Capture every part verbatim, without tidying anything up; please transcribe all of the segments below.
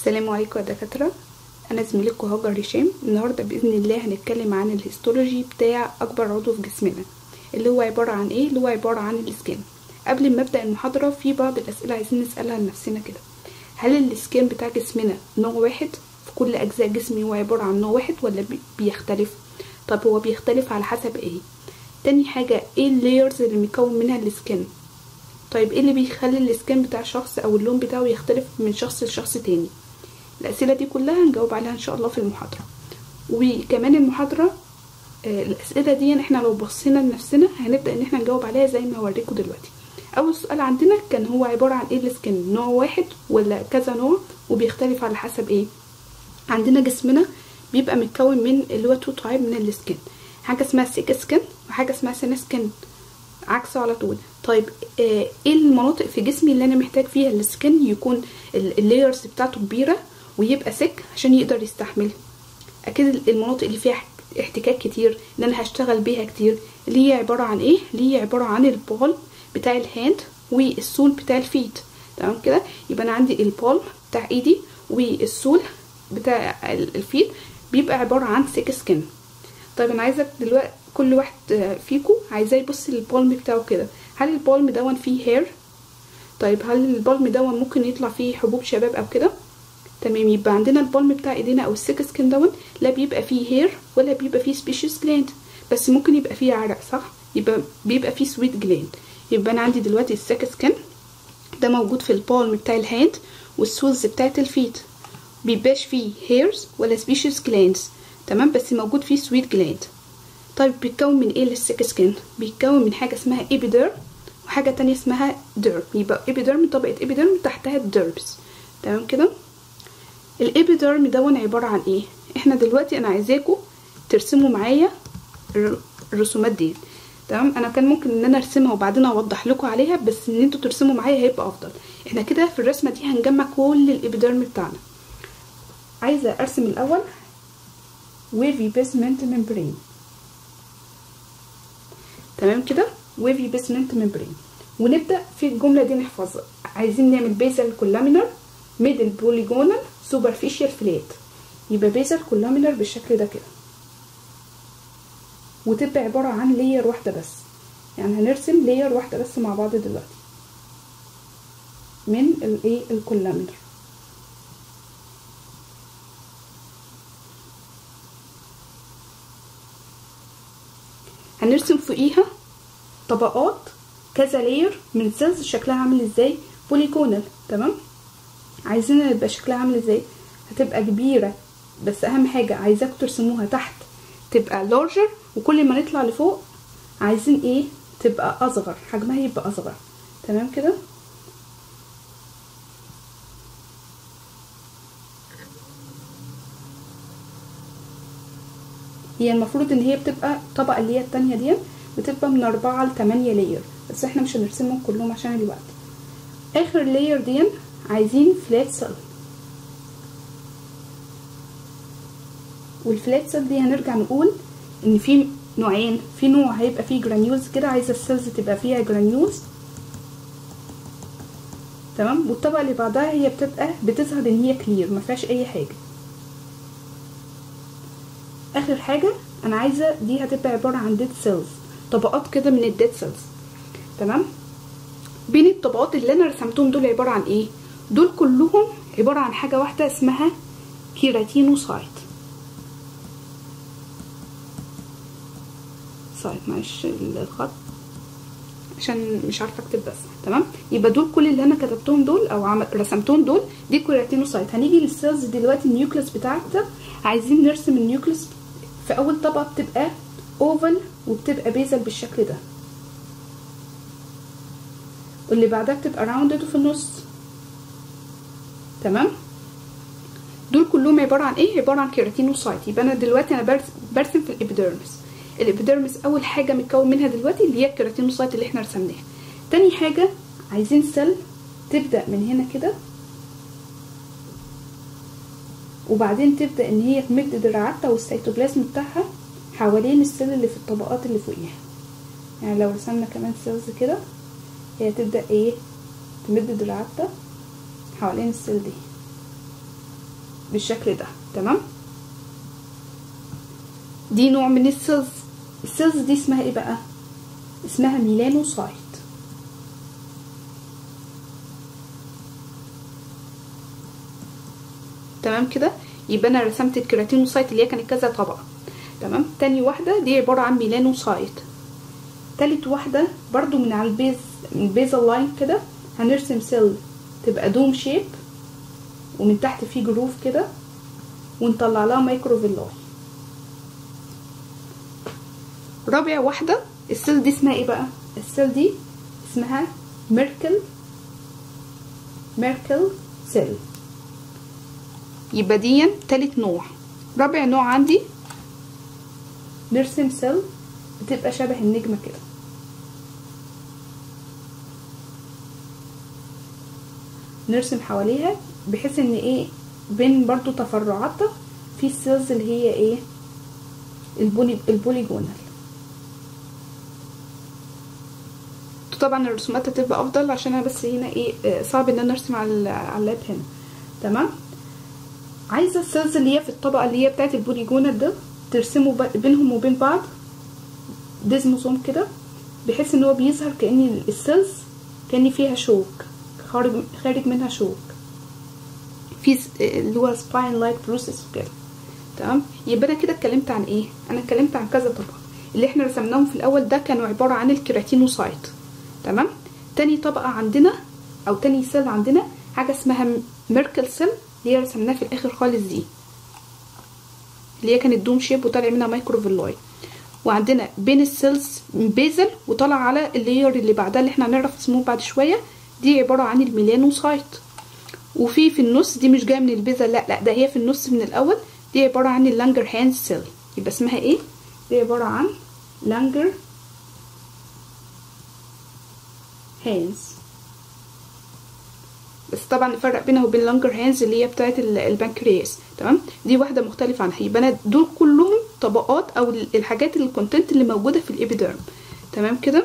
السلام عليكم يا دكاتره. انا زميلتكم هاجر هشام. النهارده باذن الله هنتكلم عن الهيستولوجي بتاع اكبر عضو في جسمنا اللي هو عباره عن ايه اللي هو عباره عن السكين. قبل ما ابدا المحاضره في بعض الاسئله عايزين نسالها لنفسنا كده. هل السكين بتاع جسمنا نوع واحد في كل اجزاء جسمي هو عباره عن نوع واحد ولا بيختلف؟ طب هو بيختلف على حسب ايه؟ تاني حاجه، ايه اللايرز اللي مكون منها السكين؟ طيب ايه اللي بيخلي السكين بتاع شخص او اللون بتاعه يختلف من شخص لشخص تاني؟ الاسئله دي كلها هنجاوب عليها ان شاء الله في المحاضره. وكمان المحاضره آه الاسئله دي احنا لو بصينا لنفسنا هنبدا ان احنا نجاوب عليها زي ما هوريكم دلوقتي. اول سؤال عندنا كان هو عباره عن ايه السكين، نوع واحد ولا كذا نوع وبيختلف على حسب ايه؟ عندنا جسمنا بيبقى متكون من اللي هو تو تايب من السكين، حاجه اسمها سيك سكين وحاجه اسمها سين سكين، عكسه على طول. طيب آه ايه المناطق في جسمي اللي انا محتاج فيها السكين يكون اللايرز بتاعته كبيره ويبقى سك عشان يقدر يستحمل؟ اكيد المناطق اللي فيها احتكاك كتير اللي انا هشتغل بيها كتير، اللي هي عباره عن ايه؟ اللي هي عباره عن البول بتاع الهاند والسول بتاع الفيت. تمام كده؟ يبقى انا عندي البول بتاع ايدي والسول بتاع الفيت بيبقى عباره عن سيك سكين. طيب انا عايزك دلوقتي كل واحد فيكم عايزاه يبص للبالم بتاعه كده. هل البالم دون فيه هير؟ طيب هل البالم دون ممكن يطلع فيه حبوب شباب او كده؟ تمام. يبقى عندنا البالم بتاع ايدينا او السيك سكين دون لا بيبقى فيه هير ولا بيبقى فيه سبيشيس جلاند، بس ممكن يبقى فيه عرق، صح؟ يبقى بيبقى فيه سويت جلاند. يبقى انا عندي دلوقتي السيك سكين ده موجود في البالم بتاع الهاند والسولز بتاعت الفيت، بيبقاش فيه هيرز ولا سبيشيس جلاندز، تمام، بس موجود فيه سويت جلاند. طيب بيتكون من ايه السيك سكين؟ بيتكون من حاجه اسمها ايبيديرم وحاجه تانية اسمها ديرم. يبقى ايبيديرم طبقه ايبيديرم تحتها الديرمز، تمام كده؟ الابيديرم دون عباره عن ايه؟ احنا دلوقتي انا عايزاكم ترسموا معايا الرسومات دي، تمام؟ انا كان ممكن ان انا ارسمها وبعدين اوضح لكم عليها، بس ان انتوا ترسموا معايا هيبقى افضل. احنا كده في الرسمه دي هنجمع كل الابيديرم بتاعنا. عايزه ارسم الاول ويفي بيسمنت ممبرين، تمام كده؟ ويفي بيسمنت ممبرين. ونبدا في الجمله دي نحفظها. عايزين نعمل بيزل كولامينر ميدل بوليجونال سوبرفيشال فلات. يبقى بيزل كولامينر بالشكل ده كده، وتبقى عباره عن لاير واحده بس. يعني هنرسم لاير واحده بس مع بعض دلوقتي من الايه الكولامينر. هنرسم فوقيها طبقات كذا لاير من سيلز شكلها عامل ازاي؟ بوليجونال، تمام؟ عايزينها يبقى شكلها عامل ازاي؟ هتبقى كبيره، بس اهم حاجه عايزاكم ترسموها تحت تبقى لارجر، وكل ما نطلع لفوق عايزين ايه؟ تبقى اصغر، حجمها يبقى اصغر، تمام كده؟ هي المفروض ان هي بتبقى الطبقه اللي هي التانية دي بتبقى من اربعة لتمانية لاير، بس احنا مش هنرسمهم كلهم عشان الوقت. اخر لاير دي عايزين فلات سيل، والفلات سيل دي هنرجع نقول ان في نوعين. في نوع هيبقى فيه جرانيولز كده، عايزه السيلز تبقى فيها جرانيولز، تمام؟ والطبقه اللي بعدها هي بتبقى بتظهر ان هي كلير ما فيهاش اي حاجه. اخر حاجه انا عايزه دي هتبقى عباره عن ديد سيلز، طبقات كده من الديد سيلز، تمام؟ بين الطبقات اللي انا رسمتهم دول عباره عن ايه؟ دول كلهم عباره عن حاجه واحده اسمها كيراتينوسايت. سايت، معلش الخط عشان مش عارفه اكتب بس، تمام؟ يبقى دول كل اللي انا كتبتهم دول او عمل رسمتهم دول دي كيراتينوسايت. هنيجي للسيلز دلوقتي. النيوكليس بتاعتها عايزين نرسم النيوكليس. في اول طبقه بتبقى اوفل وبتبقى بيزل بالشكل ده، واللي بعدها بتبقى راوندد وفي النص، تمام؟ دول كلهم عباره عن ايه؟ عباره عن كيراتينوسايت. يبقى انا دلوقتي انا برسم في الابيديرمس. الابيديرمس اول حاجه متكون منها دلوقتي اللي هي الكيراتينوسايت اللي احنا رسمناها. تاني حاجه عايزين سيل تبدا من هنا كده، وبعدين تبدا ان هي تمد دراعاتها والسيتوبلازم بتاعها حوالين السيل اللي في الطبقات اللي فوقيها. يعني لو رسمنا كمان سيلز كده هي تبدا ايه؟ تمد دراعاتها حوالين السيل دي، بالشكل ده. تمام، دي نوع من السيلز. السيلز دي اسمها ايه بقى؟ اسمها ميلانوسايت. تمام كده، يبقى انا رسمت الكيراتينوسايت اللي هي كانت كذا طبقه. تمام، تاني واحده دي عباره عن ميلانوسايت. تالت واحده برضو من على البيز، من البيزل لاين كده هنرسم سيل تبقى دوم شيب ومن تحت فيه جروف كده ونطلع لها مايكروفيلاي. رابع واحده السيل دي اسمها ايه بقى؟ السيل دي اسمها ميركل ميركل سيل. يبقى دي تالت نوع. رابع نوع عندي نرسم سيل بتبقى شبه النجمه كده. نرسم حواليها بحيث ان ايه بين برضو تفرعاتها في السيلز اللي هي ايه البولي البوليجونال. طبعا الرسومات هتبقى افضل عشان انا بس هنا ايه صعب ان انا ارسم على على اللاب هنا. تمام، عايزه السيلز اللي هي في الطبقه اللي هي بتاعت البوليجونال ده ترسموا بينهم وبين بعض ديزموسوم كده بحيث ان هو بيظهر كأن السيلز كأن فيها شوك خارج خارج منها شوك في اللي هو سباين لايك بروسيس وكده. تمام، يبقى انا كده اتكلمت عن ايه؟ انا اتكلمت عن كذا طبقه. اللي احنا رسمناهم في الاول ده كانوا عباره عن الكيراتينوسايت. تمام، تاني طبقه عندنا او تاني سيل عندنا حاجه اسمها ميركل سيل اللي هي رسمناها في الاخر خالص دي، اللي هي كانت دوم شيب وطالع منها مايكروفيلاي. وعندنا بين السيلز بيزل وطلع على اللاير اللي بعدها اللي احنا هنعرف اسمه بعد شويه، دي عباره عن الميلانوسايت. وفي في النص دي مش جايه من البيزل، لا لا ده هي في النص من الاول، دي عباره عن اللانجر هانز سيل. يبقى اسمها ايه؟ دي عباره عن لانجر هانز. بس طبعا نفرق بينها وبين لانجر هانز اللي هي بتاعه البنكرياس. تمام، دي واحده مختلفه عنها. يبقى انا دول كلهم طبقات او الحاجات الكونتنت اللي موجوده في الابيديرم. تمام كده،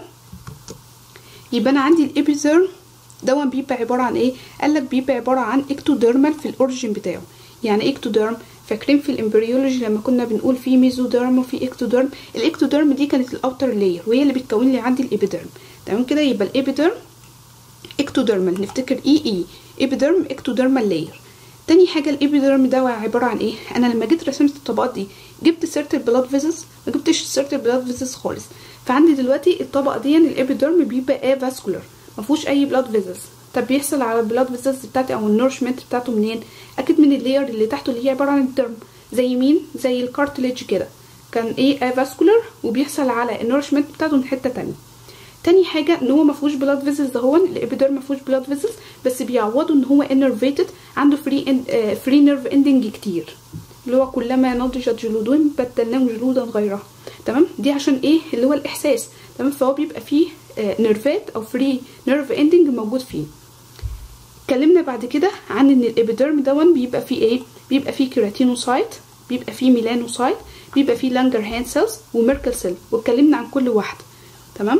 يبقى انا عندي الابيديرم دون بيبقى عباره عن ايه؟ قالك بيبقى عباره عن اكتوديرمال في الاوريجين بتاعه. يعني اكتوديرم فاكرين في الامبريولوجي لما كنا بنقول في ميزوديرم وفي اكتوديرم؟ الاكتوديرم دي كانت الاوتر لاير وهي اللي بتكون لي عندي الابيديرم. تمام كده، يبقى الابيديرم اكتوديرمال، نفتكر اي اي ابيديرم اكتوديرمال لاير. تاني حاجه الابيديرم ده عباره عن ايه؟ انا لما جيت رسمت الطبقات دي جبت سيره البلاد فيزلز؟ ما جبتش سيره البلاد فيزلز خالص. فعندي دلوقتي الطبقه دي الابيديرم بيبقى ايه فاسكولار ما فيهوش اي بلاد فيزلز. طب بيحصل على البلاد فيزلز بتاعتي او النورشمنت بتاعته منين؟ اكيد من اللاير اللي تحته اللي هي عباره عن الديرم. زي مين؟ زي الكارتليج كده كان ايه افاسكولار وبيحصل على النورشمنت بتاعته من حته تانية. تاني حاجه ان هو ما فيهوش بلاد فيزلز، اهو الابيديرم ما فيهوش بلاد فيزلز بس بيعوضوا ان هو انرفيتد، عنده فري آه فري نيرف اندنج كتير اللي هو كلما نضجت جلودهم بدلناهم جلودا غيرها. تمام، دي عشان ايه؟ اللي هو الاحساس. تمام، فهو بيبقى فيه آه نيرفات او فري نيرف اندنج موجود فيه. اتكلمنا بعد كده عن ان الابيديرم دون بيبقى فيه ايه؟ بيبقى فيه كيراتينوسايت، بيبقى فيه ميلانوسايت، بيبقى فيه لانجر هاند سيلز وميركل سيل، واتكلمنا عن كل واحده. تمام،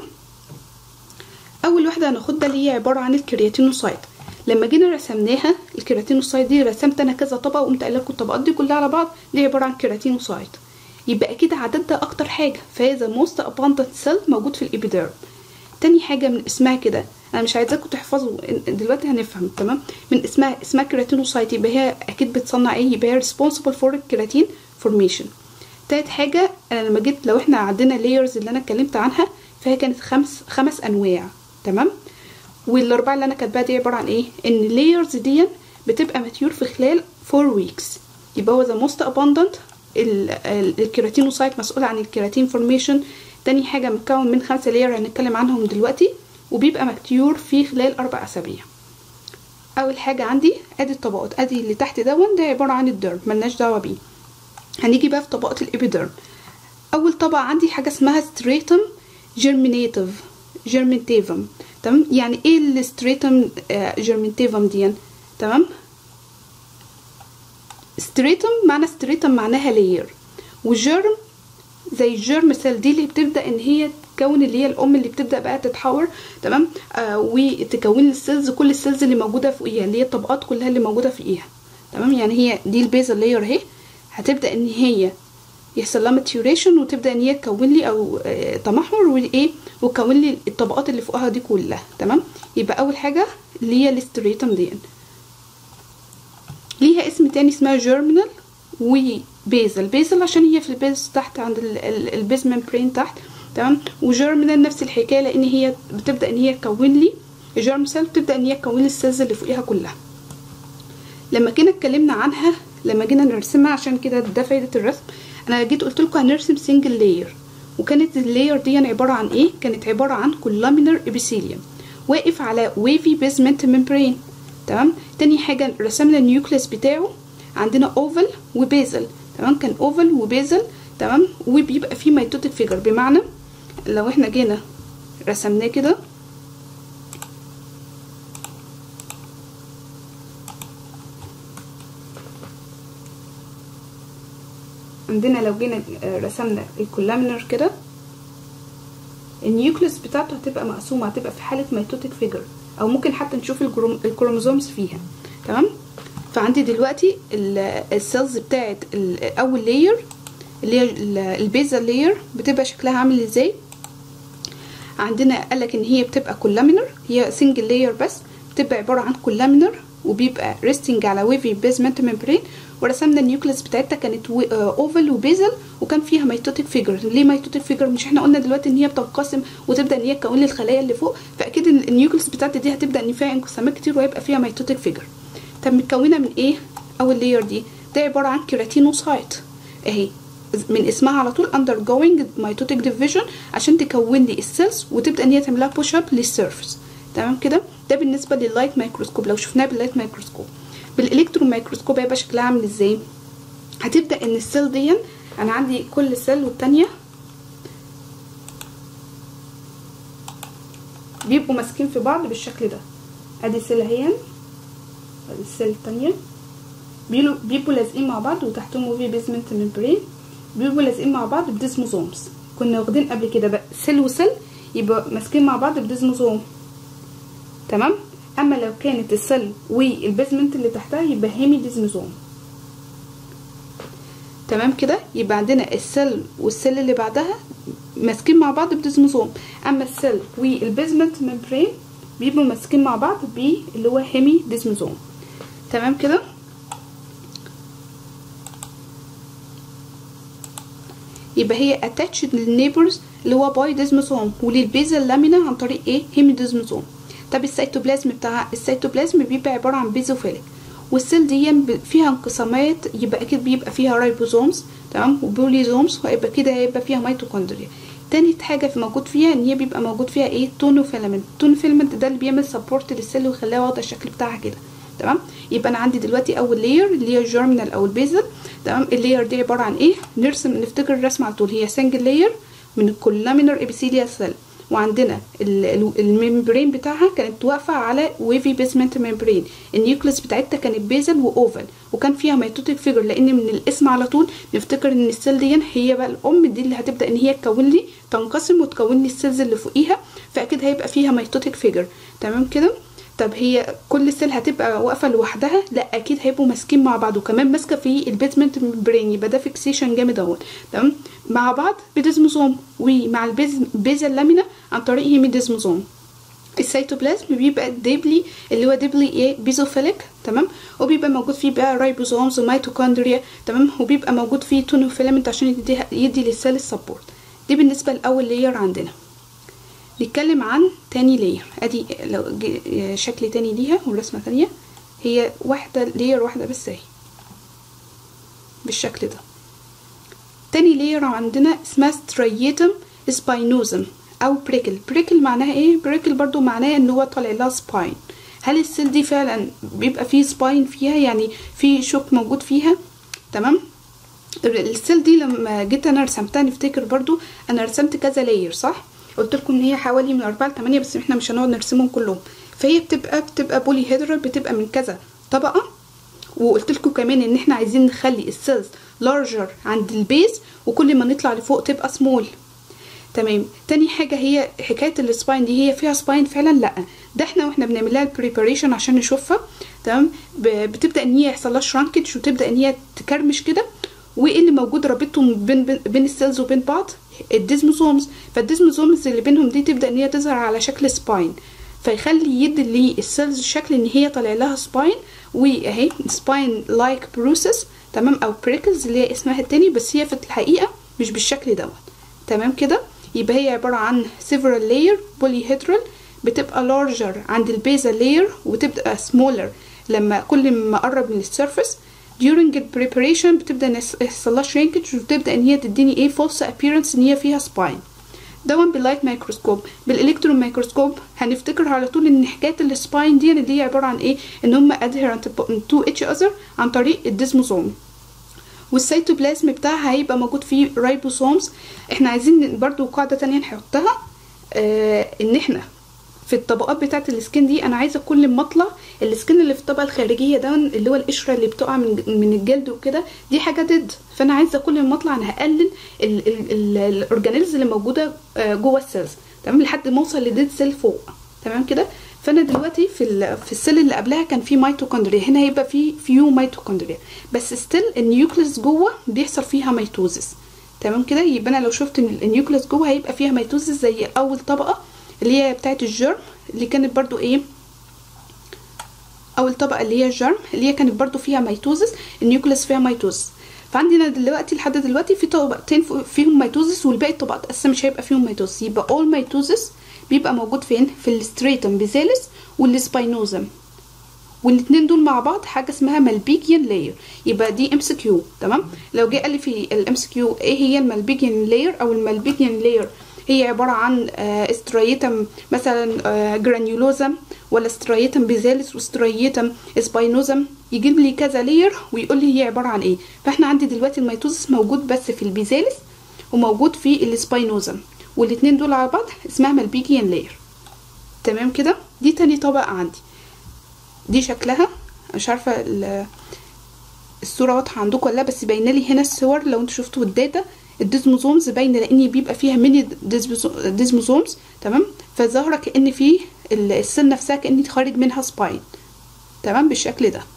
اول واحده هناخدها اللي هي عباره عن الكيراتينوسايت. لما جينا رسمناها الكيراتينوسايت دي رسمت انا كذا طبقه وقمت قايله لكم الطبقات دي كلها على بعض دي عباره عن كيراتينوسايت. يبقى اكيد عددها اكتر حاجه، فهي ذا موست اباندنت سيل موجود في الابيديرم. تاني حاجه من اسمها كده، انا مش عايزاكم تحفظوا دلوقتي هنفهم. تمام، من اسمها اسمها كيراتينوسايت يبقى هي اكيد بتصنع ايه؟ يبقى هي responsible for الكيراتين فورميشن. تالت حاجه انا لما جيت لو احنا عندنا لايرز اللي انا اتكلمت عنها فهي كانت خمس خمس انواع. تمام، والاربعه اللي انا كاتباها دي عباره عن ايه؟ ان اللايرز دي بتبقى ماتيور في خلال فور ويكس. يبقى هو ذا موست اباندنت الكيراتينوسايت مسؤول عن الكيراتين فورميشن. تاني حاجه متكون من خمسه لاير هنتكلم عنهم دلوقتي وبيبقى ماتيور في خلال اربع اسابيع. اول حاجه عندي ادي الطبقات، ادي اللي تحت دون ده عباره عن الديرم ملناش دعوه بيه. هنيجي بقى في طبقات الابيديرم. اول طبقه عندي حاجه اسمها ستريتم جيرمينيتيف جيرمينتيفم. تمام، يعني ايه الستريتم جيرمينتيفم دي؟ تمام، ستريتم معنى ستريتم معناها لاير، والجيرم زي الجيرم سيل دي اللي بتبدا ان هي تكون اللي هي الام اللي بتبدا بقى تتحور. تمام، آه وتكون السيلز كل السيلز اللي موجوده فوقيها اللي هي الطبقات كلها اللي موجوده فوقيها. تمام. يعني هي دي البيزل لاير اهي، هتبدا ان هي يحصل لها ماتيوريشن وتبدا ان هي تكون لي او تمحور وايه وتكون لي الطبقات اللي فوقها دي كلها. تمام. يبقى اول حاجه اللي هي الاستريتم دي ليها اسم تاني اسمها جيرمينال وبيزل. بيزل عشان هي في البيز تحت عند البيز ممبرين تحت. تمام. وجيرمينال نفس الحكايه لان هي بتبدا ان هي تكون لي الجيرم سيل، بتبدا ان هي تكون لي السيلز اللي فوقيها كلها. لما جينا اتكلمنا عنها لما جينا نرسمها، عشان كده ده فايده الرسم، انا جيت قلت لكم هنرسم سنجل لاير، وكانت اللاير دي عباره عن ايه؟ كانت عباره عن كولامينر ابيثيليوم واقف على ويفي بيزمنت ممبرين. تمام. تاني حاجه رسمنا النيوكليس بتاعه، عندنا اوفل وبيزل. تمام. كان اوفل وبيزل. تمام. وبيبقى فيه ميتوتيك فيجر، بمعنى لو احنا جينا رسمناه كده عندنا، لو جينا رسمنا الكولامينر كده، النيوكليس بتاعته هتبقى مقسومه، هتبقى في حاله ميتوتيك فيجر، او ممكن حتى نشوف الكروموزومز فيها. تمام. فعندي دلوقتي السيلز بتاعت اول لاير اللي هي البيزل لاير بتبقى شكلها عامل ازاي. عندنا قالك ان هي بتبقى كولامينر، هي سنجل لاير بس، بتبقى عباره عن كولامينر وبيبقى ريستنج على ويفي بيزمنت ممبرين. ورسمنا النيوكليس بتاعتها كانت اوفل وبيزل، وكان فيها ميتوتيك فيجر. ليه ميتوتيك فيجر؟ مش احنا قلنا دلوقتي ان هي بتنقسم وتبدا ان هي تكون لي الخلايا اللي فوق، فاكيد النيوكليس بتاعتي دي هتبدا ان فيها انقسامات كتير وهيبقى فيها ميتوتيك فيجر. طب متكونه من ايه اول لاير دي؟ ده عباره عن كيراتينوسايت اهي، من اسمها على طول undergoing mitotic division، عشان تكون لي السيلز وتبدا ان هي تعملها بوش اب للسيرفس. تمام كده. ده بالنسبه لللايت مايكروسكوب. لو شفناه باللايت مايكروسكوب، بالالكترون مايكروسكوب هيبقى شكلها عامل ازاي؟ هتبدا ان السيل دي، انا عندي كل سيل والتانيه بيبقوا ماسكين في بعض بالشكل ده. ادي سيل اهي، ادي السيل التانيه بيبقوا لازقين مع بعض وتحتهم وفي بيزمنت ممبرين، بيبقوا لازقين مع بعض بديزموزومز. كنا واخدين قبل كده بقى سيل وسيل يبقى ماسكين مع بعض بديزموزوم. تمام. اما لو كانت السيل والبيزمنت اللي تحتها يبقى هيمي ديزموزوم. تمام كده. يبقى عندنا السيل والسيل اللي بعدها ماسكين مع بعض بديزموزوم، اما السيل والبيزمنت ممبرين بيبقوا ماسكين مع بعض باللي هو هيمي ديزموزوم. تمام كده. يبقى هي اتاتشد للنيبرز اللي هو باي ديزموزوم، وللبيزل لامينا عن طريق ايه؟ هيمي ديزموزوم. طب السيتوبلازم بتاعها، السيتوبلازم بيبقى عباره عن بيزوفيليك، والسيل دي فيها انقسامات، يبقى اكيد بيبقى فيها رايبوزومز. تمام. وبوليزومز، ويبقى كده هيبقى فيها ميتوكوندريا. تاني حاجه في موجود فيها ان هي بيبقى موجود فيها ايه؟ تونوفيلامنت. التونوفيلامنت ده اللي بيعمل سبورت للسيل ويخليها واخده الشكل بتاعها كده. تمام. يبقى انا عندي دلوقتي اول لاير اللي هي الجيرمينال او البيزل. تمام. اللاير دي عباره عن ايه؟ نرسم نفتكر الرسم على طول، هي سنجل لاير من الكولامينر ابيثيليال سيل، وعندنا الممبرين بتاعها كانت واقفه على ويفي بيزمنت ممبرين. النيوكليس بتاعتها كانت بيزل واوفل، وكان فيها ميتوتيك فيجر، لان من الاسم على طول نفتكر ان السيل دي هي بقى الام دي اللي هتبدا ان هي تكون لي تنقسم وتكون لي السيلز اللي فوقيها، فاكيد هيبقى فيها ميتوتيك فيجر. تمام كده. طب هي كل سيل هتبقى واقفه لوحدها؟ لا، اكيد هيبقوا ماسكين مع بعض، وكمان ماسكه في البيزمنت ممبرين، يبقى ده فيكسيشن جامد اهو. تمام. مع بعض بديزموزوم، ومع البيزل لامينا عن طريق هيمي ديزموزوم. السيتوبلازم بيبقى ديبلي اللي هو ديبلي ايه؟ بيزوفيليك. تمام. وبيبقى موجود فيه بقى رايبوزومز وميتوكوندريا. تمام. وبيبقى موجود فيه تونوفيلامنت عشان يدي, يدي للسيل السبورت. دي بالنسبه لاول لاير عندنا. نتكلم عن تاني لاير. ادي لو شكل تاني ليها والرسمه تانية، هي واحده لاير واحده بس اهي بالشكل ده. تاني لاير عندنا اسمها ستريتم سباينوزم او بريكل. بريكل معناها ايه؟ بريكل برضو معناها ان هو طالع لها سباين. هل السيل دي فعلا بيبقى فيه سباين فيها، يعني في شوك موجود فيها؟ تمام. السيل دي لما جيت انا رسمتها نفتكر برضو انا رسمت كذا لاير صح؟ قلت لكم ان هي حوالي من أربعة لثمانية، بس احنا مش هنقعد نرسمهم كلهم. فهي بتبقى بتبقى بولي هيدرال، بتبقى من كذا طبقه. وقلت لكم كمان ان احنا عايزين نخلي السيلز لارجر عند البيز، وكل ما نطلع لفوق تبقى سمول. تمام. تاني حاجه هي حكايه السباين دي، هي فيها سباين فعلا؟ لا، ده احنا واحنا بنعمل لها البريباريشن عشان نشوفها. تمام، بتبدا ان هي يحصل لها شرانكج وتبدا ان هي تكرمش كده. وايه اللي موجود رابطهم بين بين السيلز وبين بعض؟ الديزموزومز. فالديزموزومز اللي بينهم دي تبدا ان هي تظهر على شكل سباين، فيخلي يدي للسيلز شكل ان هي طالع لها سباين، واهي سباين لايك بروسيس، تمام، او بريكلز اللي هي اسمها التاني، بس هي في الحقيقه مش بالشكل دوت. تمام كده. يبقى هي عباره عن several layer polyhedral، بتبقى larger عند البيزا layer وتبقى smaller لما كل ما قرب من السيرفيس. during the preparation بتبدا يحصل لها shrinkage وتبدا ان هي تديني ايه false appearance ان هي فيها spine. دون باللايت مايكروسكوب. بالالكترون مايكروسكوب هنفتكر على طول ان حكايه السباين دي اللي هي عباره عن ايه؟ ان هم adherent to each other عن طريق الديزموزوم. والسيتوبلازم بتاعها هيبقى موجود فيه رايبوسومز. احنا عايزين برضو قاعده تانية نحطها، آه ان احنا في الطبقات بتاعه السكين دي انا عايزه كل ما اطلع السكين اللي في الطبقه الخارجيه ده اللي هو القشره اللي بتقع من من الجلد وكده، دي حاجه ضد. فانا عايزه كل ما اطلع انا هقلل الاورجانيلز اللي موجوده جوه السيلز، تمام، لحد ما اوصل لديد سيل فوق. تمام كده. فانا دلوقتي في في السيل اللي قبلها كان في ميتوكوندريا، هنا هيبقى في فيو ميتوكوندريا، بس ستيل النيوكليس جوه بيحصل فيها ميتوزيس. تمام كده. يبقى انا لو شفت النيوكليس جوه هيبقى فيها ميتوزيس زي اول طبقه اللي هي بتاعه الجرم، اللي كانت برضو ايه اول طبقه اللي هي الجرم اللي هي كانت برضو فيها ميتوزيس، النيوكليس فيها ميتوزيس. فعندنا دلوقتي لحد دلوقتي في طبقتين فيهم ميتوزيس والباقي الطبقات اصلا مش هيبقى فيهم ميتوزيس. يبقى اول ميتوزيس بيبقى موجود فين؟ في الستريتم بيزالس والسباينوزم، والاثنين دول مع بعض حاجه اسمها مالبيجيان لاير. يبقى دي ام سي كيو. تمام. لو جه قال لي في الام سي كيو ايه هي المالبيجيان لاير او المالبيجيان لاير، هي عباره عن استرايتم مثلا جرانيولوزم ولا استرايتم بيزالس واسترايتم سباينوزم، يجيب لي كذا لاير ويقول لي هي عباره عن ايه. فاحنا عندي دلوقتي الميتوزيس موجود بس في البيزالس وموجود في السباينوزم، والاثنين دول على بعض اسمها مالبيجيان لاير. تمام كده. دي تاني طبقه عندي، دي شكلها مش عارفه الصوره واضحه عندكم ولا لا، بس باينه لي هنا الصور لو انتوا شفتوا الداتا الديزموزومز باينه لان بيبقى فيها ميني ديزموزومز. تمام. فظاهره كان في السيل نفسها كان خارج منها سباين. تمام بالشكل ده.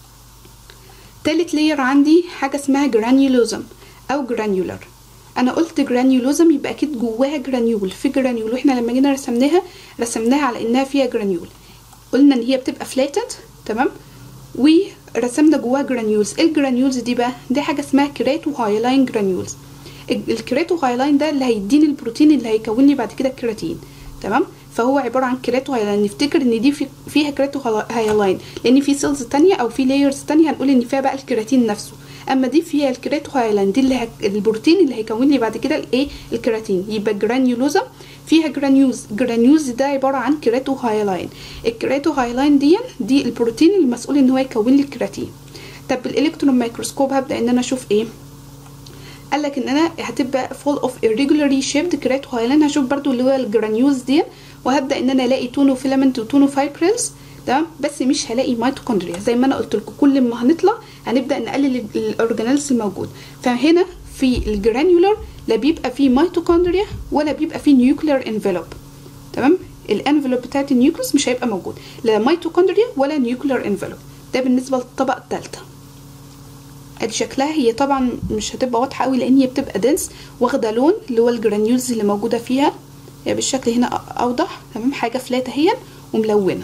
تالت لير عندي حاجه اسمها جرانيولوزم او جرانيولر. انا قلت جرانيولوزم يبقى اكيد جواها جرانيول، في جرانيول، واحنا لما جينا رسمناها رسمناها على انها فيها جرانيول، قلنا ان هي بتبقى فلاتت. تمام. ورسمنا جواها جرانيولز. ايه الجرانيولز دي بقى؟ دي حاجه اسمها كرياتو هايلاين جرانيولز. الكرياتو هايلاين ده اللي هيديني البروتين اللي هيكون لي بعد كده الكيراتين. تمام. فهو عباره عن كرياتو هايلاين. نفتكر ان دي في فيها كرياتو هايلاين لان في سيلز تانية او في لايرز تانية هنقول ان فيها بقى الكيراتين نفسه، اما دي فيها الكرياتو هايلاين دي اللي هك... البروتين اللي هيكون لي بعد كده الايه الكيراتين. يبقى جرانيولوزم فيها جرانيوز. جرانيوز ده عباره عن كرياتو هايلاين. الكرياتو هايلاين دي دي البروتين المسؤول ان هو يكون لي الكيراتين. طب بالالكترون مايكروسكوب هبدا ان انا اشوف ايه؟ قال لك ان انا هتبقى full of irregularly shaped كرياتو هايلاين. هشوف برضو اللي هو الجرانيوز دي، وهبدا ان انا الاقي تونو فيلامنت وتونو فايبريلز. تمام. بس مش هلاقي ميتوكوندريا زي ما انا قلت لكم، كل ما هنطلع هنبدا نقلل الاورجانيلز الموجود. فهنا في الجرانيولر لا بيبقى فيه ميتوكوندريا ولا بيبقى فيه نيوكلير انفلوب. تمام. الانفلوب بتاعت النيوكليس مش هيبقى موجود، لا ميتوكوندريا ولا نيوكلير انفلوب. ده بالنسبه للطبقه الثالثه. ادي شكلها. هي طبعا مش هتبقى واضحه قوي لان هي بتبقى دنس، واخده لون اللي هو الجرانيولز اللي موجوده فيها. هي بالشكل هنا اوضح. تمام. حاجه فلات اهي وملونه.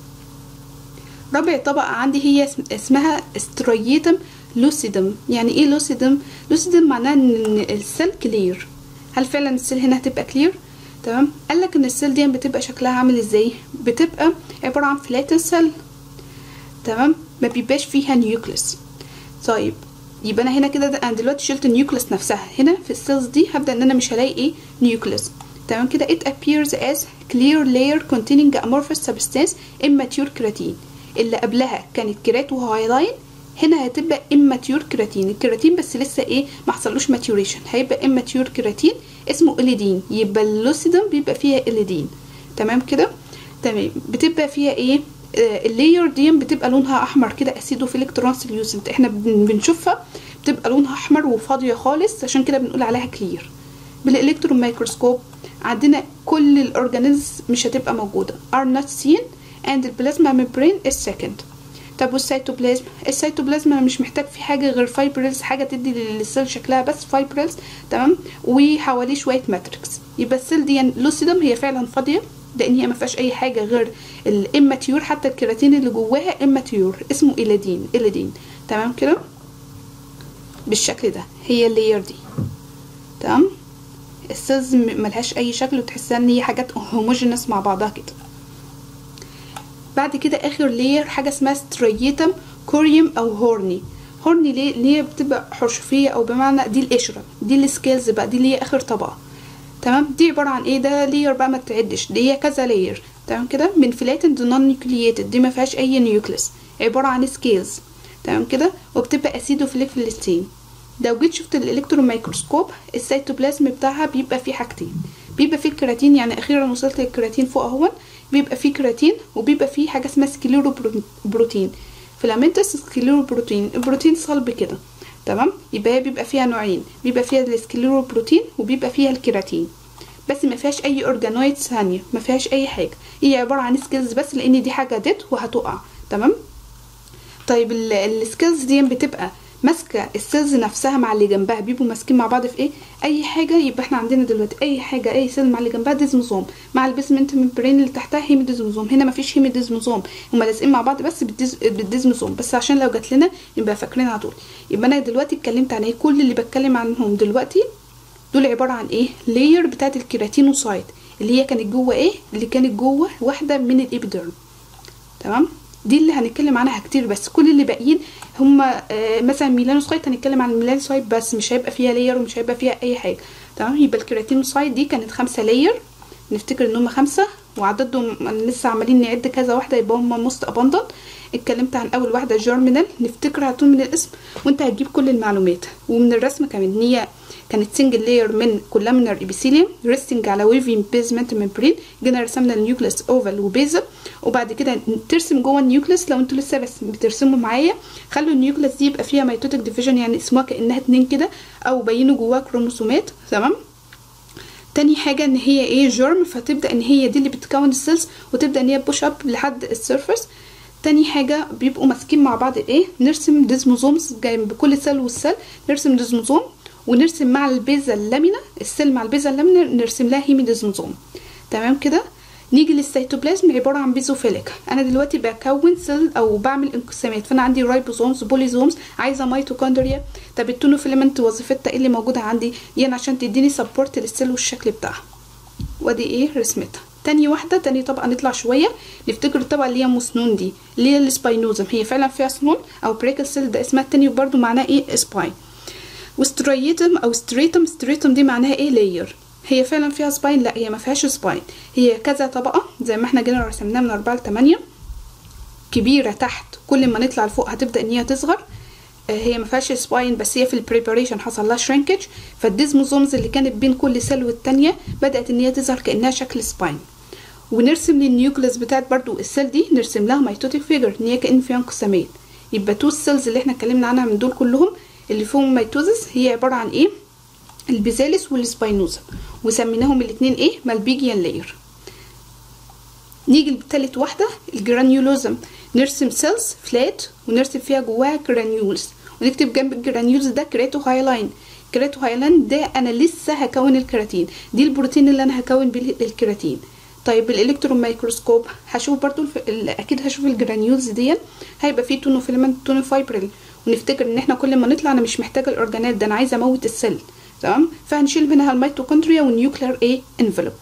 رابع طبقه عندي هي اسمها ستريتم لوسيدم. يعني ايه لوسيدم؟ لوسيدم معناه ان السيل كلير. هل فعلا السيل هنا هتبقى كلير؟ تمام. قال لك ان السيل دي بتبقى شكلها عامل ازاي؟ بتبقى عباره عن فلاتن سيل. تمام. ما بيبقاش فيها نيوكليس. طيب يبقى انا هنا كده انا دلوقتي شلت النيوكليس نفسها. هنا في السيلز دي هبدا ان انا مش هلاقي ايه نيوكليس. تمام كده. it appears as clear layer containing amorphous substance immature keratin. اللي قبلها كانت كيراتو هايلاين، هنا هتبقى immature كيراتين. الكيراتين بس لسه ايه ما حصلوش maturation، هيبقى immature كيراتين اسمه إليدين. يبقى اللوسيدم بيبقى فيها إليدين. تمام كده. تمام. بتبقى فيها ايه آه اللاير دي بتبقى لونها احمر كده اسيدوفيليك ترانسليوسنت. احنا بنشوفها بتبقى لونها احمر وفاضيه خالص، عشان كده بنقول عليها كلير. بالالكترون مايكروسكوب عندنا كل الاورجانيزمز مش هتبقى موجوده are not seen and the plasma membrane is second. طب والسيتوبلازم؟ السيتوبلازم انا مش محتاج فيه حاجه غير فايبرلز، حاجه تدي للسيل شكلها بس فايبرلز، تمام، وحواليه شويه ماتريكس. يبقى السيل دي لوسيدم هي فعلا فاضيه لان هي ما فيهاش اي حاجه غير الاماتيور، حتى الكيراتين اللي جواها اماتيور اسمه إيليدين. إيليدين تمام كده بالشكل ده، هي اللاير دي تمام. السيلز ملهاش اي شكل وتحسها ان هي حاجات هوموجينس مع بعضها كده. بعد كده اخر لاير حاجه اسمها ستريتم كوريوم او هورني. هورني ليه؟ اللي هي بتبقى حرشفيه، او بمعنى دي القشره، دي السكيلز بقى، دي اللي هي اخر طبقه تمام. دي عباره عن ايه؟ ده لاير بقى ما تعدش، دي هي كذا لاير تمام كده، من فلاتند نون نيوكلييتد، دي ما فيهاش اي نيوكليس، عباره عن سكيلز تمام كده، وبتبقى اسيدوفيليك في الستين. لو جيت شفت الالكترون مايكروسكوب السيتوبلازم بتاعها بيبقى فيه حاجتين، بيبقى فيه الكيراتين، يعني اخيرا وصلت للكيراتين فوق اهون، بيبقى فيه كيراتين وبيبقى فيه حاجه اسمها سكليرو بروتين، فيلامنتس سكليرو بروتين، البروتين صلب كده تمام. يبقى هي بيبقى فيها نوعين، بيبقى فيها السكليرو بروتين وبيبقى فيها الكيراتين، بس ما فيهاش اي اورجانويد ثانيه، ما فيهاش اي حاجه، هي عباره عن سكيلز بس، لان دي حاجه ديت وهتقع تمام. طيب السكيلز دي بتبقى ماسكه السيلز نفسها مع اللي جنبها، بيبقوا ماسكين مع بعض في ايه؟ اي حاجه. يبقى احنا عندنا دلوقتي اي حاجه، اي سيل مع اللي جنبها ديزموزوم، مع البيسمنت ممبرين اللي تحتها هيميديزموزوم. هنا مفيش هيميديزموزوم، هما لازقين مع بعض بس بالديز... بالديزموزوم بس، عشان لو جات لنا يبقى فاكرين على طول. يبقى انا دلوقتي اتكلمت عن ايه؟ كل اللي بتكلم عنهم دلوقتي دول عباره عن ايه؟ لاير بتاعه الكيراتينوسايت اللي هي كانت جوه ايه؟ اللي كانت جوه واحده من الابيديرم تمام. دي اللي هنتكلم عنها كتير، بس كل اللي باقيين هم آه مثلا ميلانوسايت هنتكلم عن الميلانوسايت بس، مش هيبقى فيها لاير ومش هيبقى فيها اي حاجه تمام. يبقى الكيراتينوسايت دي كانت خمسة لاير، نفتكر ان هم خمسة وعددهم لسه عمالين نعد كذا واحده، يبقى هم موست اباندنت. اتكلمت عن اول واحده جيرمينال، نفتكرها على طول من الاسم وانت هتجيب كل المعلومات، ومن الرسمه كمان ان هي كانت سنجل لاير من كولامينر ابيثيليوم ريستنج على ويفين بيزمنت ممبرين. جينا رسمنا النيوكليس اوفال وبيزل، وبعد كده ترسم جوه النيوكليس. لو انتوا لسه بس بترسموا معايا خلوا النيوكليس دي يبقى فيها ميتوتيك ديفيجن، يعني اسمها كانها اتنين كده، او بينوا جواها كروموسومات تمام. تاني حاجه ان هي ايه؟ جيرم، فتبدا ان هي دي اللي بتكون السيلز وتبدا ان هي بوش اب لحد السيرفيس. تاني حاجه بيبقوا ماسكين مع بعض ايه؟ نرسم ديزموزومز جنب كل سيل والسيل، نرسم ديزموزوم ونرسم مع البيزا اللامينا، السيل مع البيزا اللامينا نرسم لها هيميديزموزوم تمام كده. نيجي للسيتوبلازم عباره عن بيزوفيليك. انا دلوقتي بكون سيل او بعمل انقسامات، فانا عندي رايبوزومز، بوليزومز، عايزه ميتوكوندريا. طب التونوفيلامنت وظيفتها ايه اللي موجوده عندي؟ يعني عشان تديني سبورت للسيل والشكل بتاعها. وادي ايه رسمتها. تاني واحده، تاني طبقه نطلع شويه، نفتكر الطبقه اللي هي مسنون دي اللي هي السباينوزم، هي فعلا فيها سنون او بريكل سيل، ده اسمها التاني وبرده معناه ايه؟ سباين. وستريتم او ستريتم، ستريتم دي معناها ايه؟ لاير. هي فعلا فيها سباين؟ لا هي ما فيهاش سباين، هي كذا طبقه زي ما احنا جينا رسمناها من أربعة لتمانية، كبيره تحت، كل ما نطلع لفوق هتبدا ان هي تصغر. هي ما فيهاش سباين بس هي في البريباريشن حصل لها شرينكج، فالديزموزومز اللي كانت بين كل سيل والتانيه بدات ان هي تظهر كانها شكل سباين. ونرسم للنيوكليس بتاعت برضو السيل دي، نرسم لها ميتوتيك فيجر ان هي كان فيها انقسامات. يبقى تو السيلز اللي احنا اتكلمنا عنها من دول كلهم اللي فيهم ميتوزس هي عباره عن ايه؟ البيزاليس والسباينوزا، وسميناهم الاثنين ايه؟ مالبيجيان لاير. نيجي لثالث واحده الجرانيولوزم، نرسم سيلز فلات ونرسم فيها جواها جرانيولز، ونكتب جنب الجرانيولز ده كرياتو هايلاين. كرياتو هايلاين ده انا لسه هكون الكيراتين، دي البروتين اللي انا هكون بيه الكيراتين. طيب بالالكترون مايكروسكوب هشوف برضو الف... اكيد هشوف الجرانيولز دي، هيبقى فيه تونوفيلامنت تونوفايبريل. ونفتكر ان احنا كل ما نطلع انا مش محتاجه الاورجانات ده، انا عايزه اموت السيل تمام، فهنشيل منها الميتوكوندريا والنيوكلير ايه؟ انفلوب.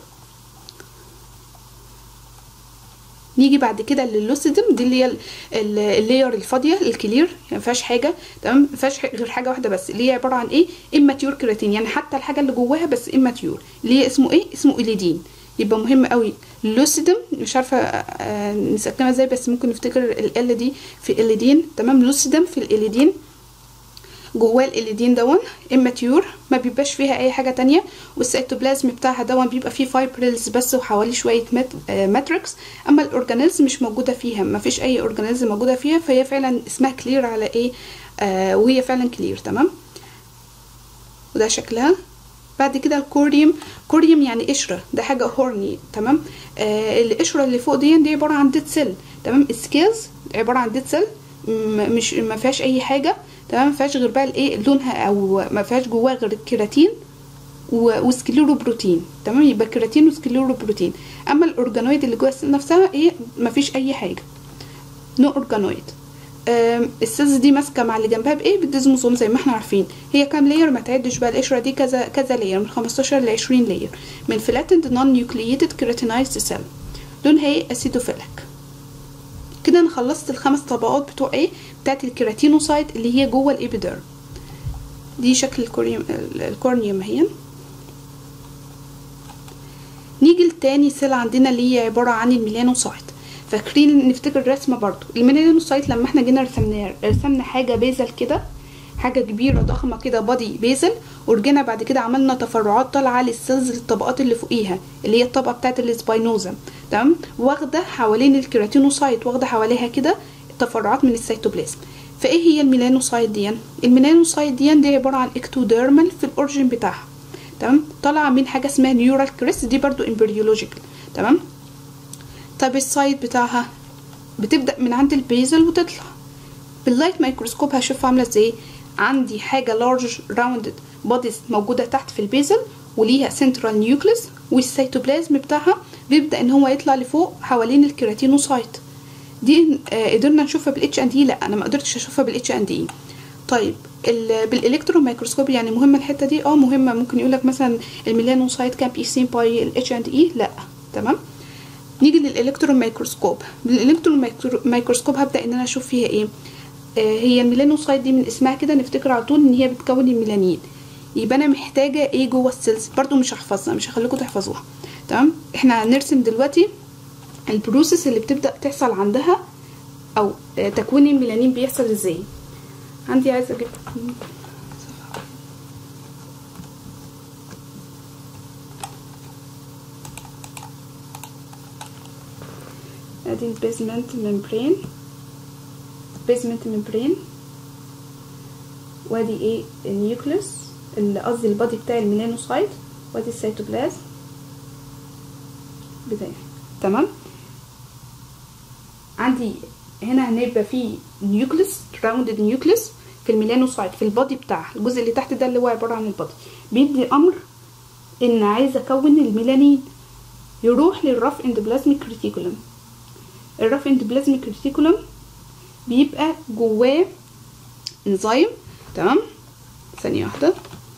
نيجي بعد كده لللوسيدم، دي اللي هي اللاير الفاضيه الكلير، يعني ما فيهاش حاجه تمام، ما فيهاش غير حاجه واحده بس اللي هي عباره عن ايه؟ اماتيور كيراتين، يعني حتى الحاجه اللي جواها بس اماتيور، اللي هي اسمه ايه؟ اسمه إيليدين. يبقى مهم قوي اللوسيدم، مش عارفه آه نسكنها ازاي بس ممكن نفتكر ال دي في إيليدين تمام. لوسيدم في الإيليدين، جواه الإيليدين دون اماتيور ما بيبقاش فيها اي حاجه تانية، والسيتوبلازم بتاعها دون بيبقى فيه فايبريلز بس وحوالي شويه مات آه ماتريكس. اما الاورجانيلز مش موجوده فيها، ما فيش اي اورجانيلز موجوده فيها، فهي فعلا اسمها كلير على ايه؟ آه وهي فعلا كلير تمام. وده شكلها. بعد كده الكوريوم، كوريوم يعني قشره، ده حاجه هورني تمام. آه القشره اللي فوق دي دي عباره عن ديد سيل تمام. السكيلز عباره عن ديد سيل، مش ما فيهاش اي حاجه، تمام، ما فيهاش غير بقى الايه لونها، او ما فيهاش جواها غير الكيراتين وسكليروبروتين، تمام. يبقى كيراتين وسكليروبروتين. اما الاورجانويد اللي جوه السيل نفسها ايه ما فيش اي حاجه، نو اورجانويد. السيلز دي ماسكه مع اللي جنبها بايه؟ بالديزموسوم زي ما احنا عارفين. هي كام لاير؟ ما تعدش بقى القشره دي كذا كذا لاير، من خمستاشر ل عشرين لاير من فلاتند نون نيوكلييتد كيراتينايزد سيل، لونها ايه؟ اسيدوفيلك. كده انا خلصت الخمس طبقات بتوع ايه؟ بتاعت الكيراتينوسايت اللي هي جوه الابيديرم. دي شكل الكورنيوم الكورنيوم اهي. نيجي لتاني سيل عندنا اللي هي عباره عن الميلانوسايت. فاكرين نفتكر الرسمه برضو، الميلانوسايت لما احنا جينا رسمنا رسمنا حاجه بيزل كده، حاجه كبيره ضخمه كده بادي بيزل، ورجعنا بعد كده عملنا تفرعات طالعه للسيلز للطبقات اللي فوقيها اللي هي الطبقه بتاعه السباينوزا، تمام، واخده حوالين الكيراتينوسايت، واخده حواليها كده تفرعات من السيتوبلازم. فايه هي الميلانوسايت دي؟ الميلانوسايت دي دي عباره عن اكتوديرمال في الاورجين بتاعها، تمام، طالعه من حاجه اسمها نيورال كريست، دي برضو امبريولوجيكال، تمام. طب السايت بتاعها بتبدا من عند البيزل وتطلع باللايت مايكروسكوب. هشوفها عامله ازاي. عندي حاجه لارج راوندد بوديز موجوده تحت في البيزل وليها سنترال نيوكليس، والسيتوبلازم بتاعها بيبدا ان هو يطلع لفوق حوالين الكيراتينوسايت. دي آه قدرنا نشوفها بالاتش اند اي؟ لا انا ما قدرتش اشوفها بالاتش اند اي. طيب بالالكترون مايكروسكوب يعني مهمه الحته دي؟ اه مهمه. ممكن يقول لك مثلا الميلانوسايت كان بي سين باي الاتش اند اي؟ لا، تمام. نيجي للالكترون مايكروسكوب. بالالكترون مايكروسكوب هبدا ان انا اشوف فيها ايه. آه هي الميلانوسايت دي من اسمها كده نفتكر على طول ان هي بتكون الميلانين، يبقى انا محتاجه ايه جوه السيلز؟ برضو مش هحفظها، مش هخليكم تحفظوها، تمام. احنا هنرسم دلوقتي البروسيس اللي بتبدا تحصل عندها، او آه تكوين الميلانين بيحصل ازاي. عندي عايزه اجيب ادي البيزمنت ممبرين، بيزمنت ممبرين، وادي ايه النيوكليوس اللي قصدي البادي بتاع الميلانوسايت، وادي السيتوبلازم بتاعي، تمام. عندي هنا هنبقى فيه نيوكليوس راوندد نيوكليوس في الميلانوسايت في البادي بتاعها، الجزء اللي تحت ده اللي هو عباره عن البادي، بيدي امر ان عايزه اكون الميلانين، يروح للرف اندوبلازميك ريتيكولم. الرف اندوبلازميك ريتيكولم بيبقى جواه انزيم، تمام، ثانيه واحده،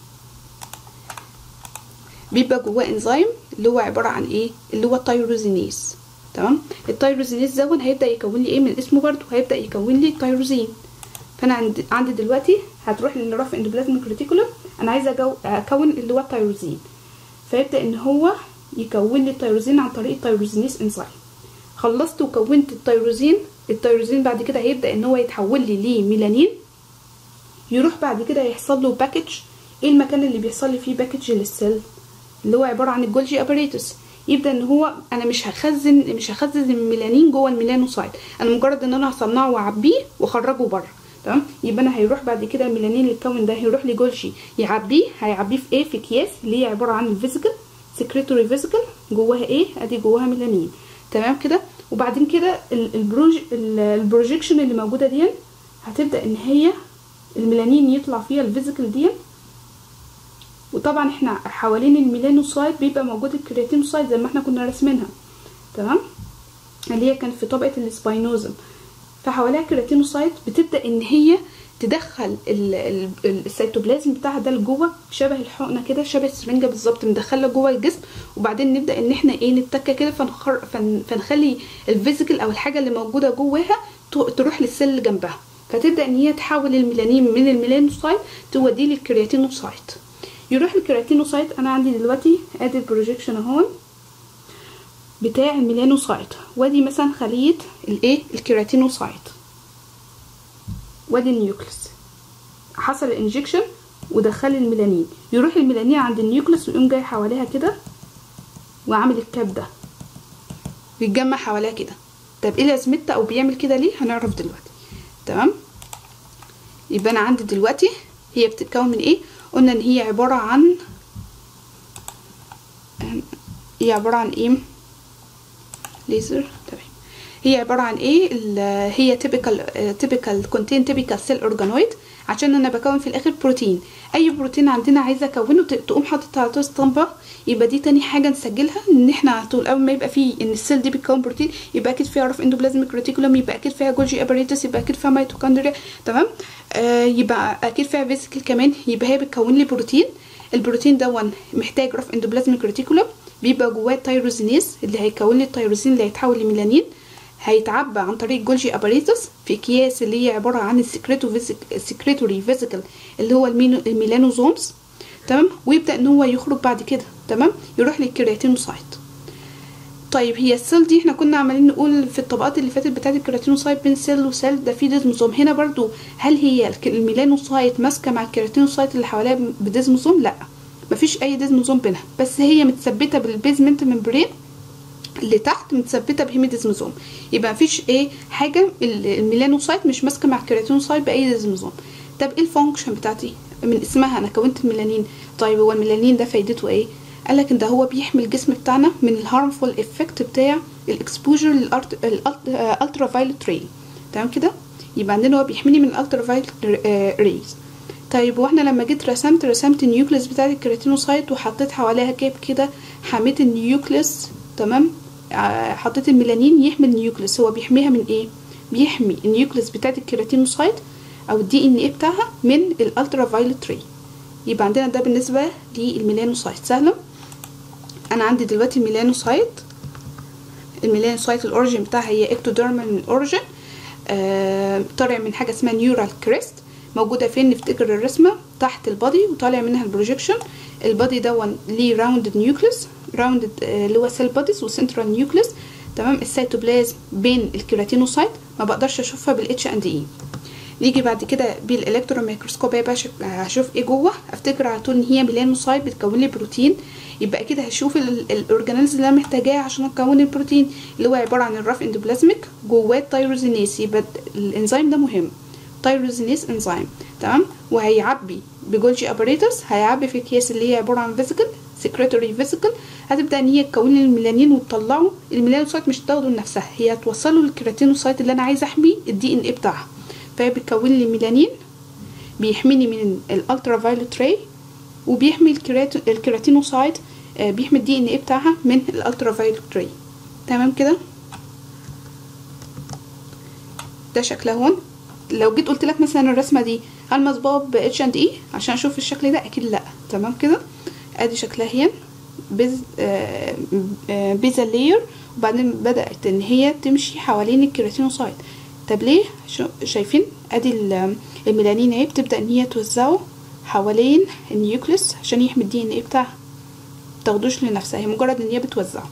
بيبقى جواه انزيم اللي هو عباره عن ايه؟ اللي هو التيروزينيز، تمام. التيروزينيز ده هيبدا يكون لي ايه من اسمه برضو؟ هيبدا يكون لي تيروزين. فانا عندي عندي دلوقتي هتروح للرف اندوبلازميك ريتيكولم، انا عايزه اكون اللي هو التيروزين، فيبدا ان هو يكون لي التيروزين عن طريق التيروزينيز انزيم. خلصت وكونت التيروزين، التيروزين بعد كده هيبدا ان هو يتحول لي لميلانين، يروح بعد كده يحصل له باكج. ايه المكان اللي بيحصل لي فيه باكج للسيل؟ اللي هو عباره عن الجولجي اباريتوس. يبدا ان هو انا مش هخزن مش هخزن الميلانين جوه الميلانوسايت، انا مجرد ان انا هصنعه واعبيه واخرجه بره، تمام. يبقى انا هيروح بعد كده الميلانين اللي اتكون ده هيروح لجولجي يعبيه، هيعبيه في ايه؟ في اكياس اللي هي عباره عن الفيزيكال سكريتوري فيزيكال، جواها ايه؟ ادي جواها ميلانين، تمام كده. وبعدين كده البروج البروجيكشن اللي موجوده دي هتبدا ان هي الميلانين يطلع فيها الفيزيكال دي. وطبعا احنا حوالين الميلانوسايت بيبقى موجود الكرياتينوسايت زي ما احنا كنا راسمينها، تمام، اللي هي كانت في طبقه السباينوزم. فحواليها كرياتينوسايت بتبدا ان هي تدخل السيتوبلازم بتاعها ده لجوه، شبه الحقنه كده، شبه السرنجه بالظبط، مدخله جوه الجسم. وبعدين نبدا ان احنا ايه نتكه كده، فنخر فن فنخلي الفيزيكال او الحاجه اللي موجوده جواها تروح للسيل اللي جنبها، فتبدا ان هي تحول الميلانين من الميلانوسايت توديه للكرياتينوسايت، يروح الكرياتينوسايت. انا عندي دلوقتي ادي البروجيكشن اهو بتاع الميلانوسايت، وادي مثلا خليه الايه الكرياتينوسايت، وادي النيوكليس، حصل الانجكشن ودخل الميلانين، يروح الميلانين عند النيوكليس ويقوم جاي حواليها كده وعامل الكاب ده بيتجمع حواليها كده. طب ايه لازمتها او بيعمل كده ليه؟ هنعرف دلوقتي، تمام. يبقى انا عندي دلوقتي هي بتتكون من ايه؟ قلنا ان هي عباره عن هي عباره عن ايه؟ ليزر، تمام. هي عباره عن ايه؟ هي typical typical contain typical cell organoid، عشان انا بكون في الاخر بروتين. اي بروتين عندنا عايزه اكونه تقوم حاططها على اسطمبه، يبقى دي تاني حاجه نسجلها ان احنا على طول اول ما يبقى فيه ان السيل دي بتكون بروتين يبقى اكيد فيها رف اندوبلازميك ريتيكولوم، يبقى اكيد فيها جولجي اباريتس، يبقى اكيد فيها ميتوكوندريا. تمام. آه يبقى اكيد فيها فيسيكل كمان، يبقى هي بتكون لي بروتين. البروتين دون محتاج رف اندوبلازميك ريتيكولوم، بيبقى جواه تايروزينيز اللي هيكون لي التايروزين اللي هيتحول لميلانين، هيتعبى عن طريق جولجي اباريتس في اكياس اللي هي عباره عن السكريتوري فيسيكل اللي هو الميلانوزومز. تمام. ويبدا ان هو يخرج بعد كده. تمام. يروح للكيراتينوسايت. طيب هي السيل دي احنا كنا عمالين نقول في الطبقات اللي فاتت بتاعه الكيراتينوسايت بين سيل وسيل ده في ديزموزوم. هنا برضو هل هي الميلانوسايت ماسكه مع الكيراتينوسايت اللي حواليها بديزموزوم؟ لا، مفيش اي ديزموزوم بينها، بس هي متثبته بالبيزمنت ممبرين اللي تحت، متثبته بهيميديزموزوم. يبقى مفيش ايه حاجه، الميلانوسايت مش ماسكه مع الكيراتينوسايت باي ديزموزوم. طب ايه الفانكشن بتاعتي؟ من اسمها انا كونت الميلانين. طيب هو الميلانين ده فايدته ايه؟ قالك ان ده هو بيحمي الجسم بتاعنا من الهارمفول افكت بتاع الاكسبوجر للالترا فايلوت راي. تمام كده. يبقى عندنا هو بيحميني من الالترا فايلوت ريز. طيب واحنا لما جيت رسمت رسمت النيوكليس بتاع الكيراتينوسايت وحطيت حواليها كاب كده، حميت النيوكليس. تمام. حطيت الميلانين يحمي النيوكليس. هو بيحميها من ايه؟ بيحمي النيوكليس بتاعت الكيراتينوسايت او الدي ان ايه بتاعها من الالترا فايلوت راي. يبقى عندنا ده بالنسبه للميلانوسايت. سهله. انا عندي دلوقتي الميلانوسايت. الميلانوسايت الاوريجين بتاعها هي اكتوديرمال من الاوريجين، آه طالع من حاجه اسمها نيورال كريست. موجوده فين؟ نفتكر الرسمه تحت البادي وطالع منها البروجيكشن. البادي دون ليه راوندد نيوكليس، راوندد اللي هو سيل باديز وسنترال نيوكليس. تمام. السيتوبلازم بين الكيراتينوسايت ما بقدرش اشوفها بالاتش اند اي. نيجي بعد كده بالالكترون ميكروسكوب يا باشا هشوف ايه جوه. افتكر على طول ان هي ميلانوسايت بتكون لي بروتين، يبقى كده هشوف الاورجانيلز اللي انا محتاجاها عشان اكون البروتين اللي هو عباره عن الرف اندوبلازميك جواه التايروزينيز. يبقى الانزيم ده مهم، تايروزينيز انزيم. تمام. وهيعبي بجولجي اباريتس، هيعبي في اكياس اللي هي عباره عن فيسيكل سكريتوري فيسيكل. هتبدا ان هي تكون لي الميلانين وتطلعه. الميلانوسايت مش هتاخده لنفسها، هي هتوصله للكيراتينوسايت اللي انا عايزه احمي الدي ان ايه بتاعها. فهي بتكون لي ميلانين بيحميني من الالترا فايلوت راي، وبيحمي الكيراتينوسايت بيحمي الدي ان ايه بتاعها من الالترا فايلوت راي. تمام كده. ده شكلها هون. لو جيت قلت لك مثلا الرسمه دي هل مسبوقه ب اتش اند اي عشان اشوف الشكل ده؟ اكيد لا. تمام كده. ادي شكلها هي بيز آه آه بيزا لاير، وبعدين بدات ان هي تمشي حوالين الكيراتينوسايت. طب ليه؟ شايفين ادي الميلانين اهي بتبدا ان هي توزعه حوالين النيوكليس عشان يحمي الدي ان ايه بتاعها. متاخدوش لنفسها، هي مجرد ان هي بتوزعه.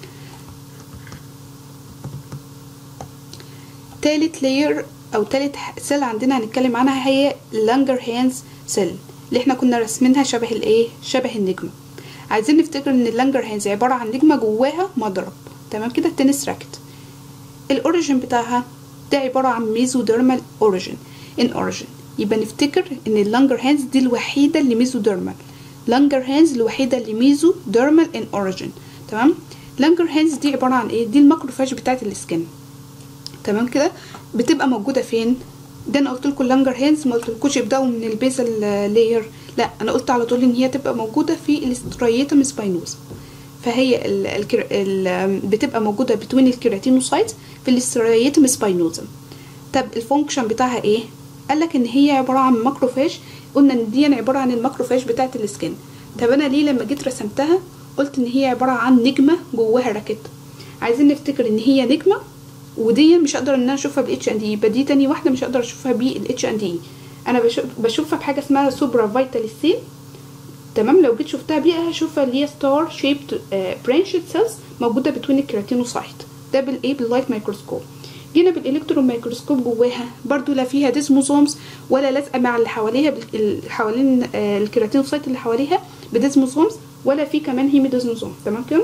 تالت لاير او تالت سيل عندنا هنتكلم عنها هي لانجرهانز سيل اللي احنا كنا رسمينها شبه الايه؟ شبه النجمه. عايزين نفتكر ان اللانجرهانز عباره عن نجمه جواها مضرب. تمام كده. تنس راكت. الاوريجين بتاعها ده عباره عن ميزوديرمال اوريجين ان اوريجين. يبقى نفتكر ان اللانجرهانز دي الوحيده اللي ميزوديرمال. لانجرهانز الوحيده اللي ميزوديرمال ان اوريجين. تمام. لانجرهانز دي عباره عن ايه؟ دي الماكروفاج بتاعه السكن. تمام كده. بتبقى موجوده فين؟ ده انا قلت لكم لانجرهانز، ما قلتلكوش ابداوا من البيزل لاير، لا انا قلت على طول ان هي تبقى موجوده في الاستريتم سباينوز. فهي ال ال ال بتبقى موجوده بتوين الكيراتينوسايت في الاستريتم سباينوزم. طب الفانكشن بتاعها ايه؟ قالك ان هي عباره عن ماكروفاج. قلنا ان دي عباره عن الماكروفاج بتاعه السكن. طب انا ليه لما جيت رسمتها قلت ان هي عباره عن نجمه جواها راكت؟ عايزين نفتكر ان هي نجمه، ودي مش هقدر ان انا اشوفها بالاتش اند اي، يبقى دي تاني واحده مش هقدر اشوفها بالاتش اند اي. انا بشوفها بحاجه اسمها سوبرا فايتال سيل. تمام. لو جيت شفتها بيها هشوفها اللي هي ستار شيبت برانشد سيلز موجوده بتوين الكيراتينوسايت. ده بالايه؟ باللايت مايكروسكوب. جينا بالالكترون مايكروسكوب جواها برضو لا فيها ديزموزومز ولا لازقه مع اللي حواليها حوالين الكيراتينوسايت اللي حواليها بديزموزومز، ولا في كمان هيميديزموزوم. تمام كده.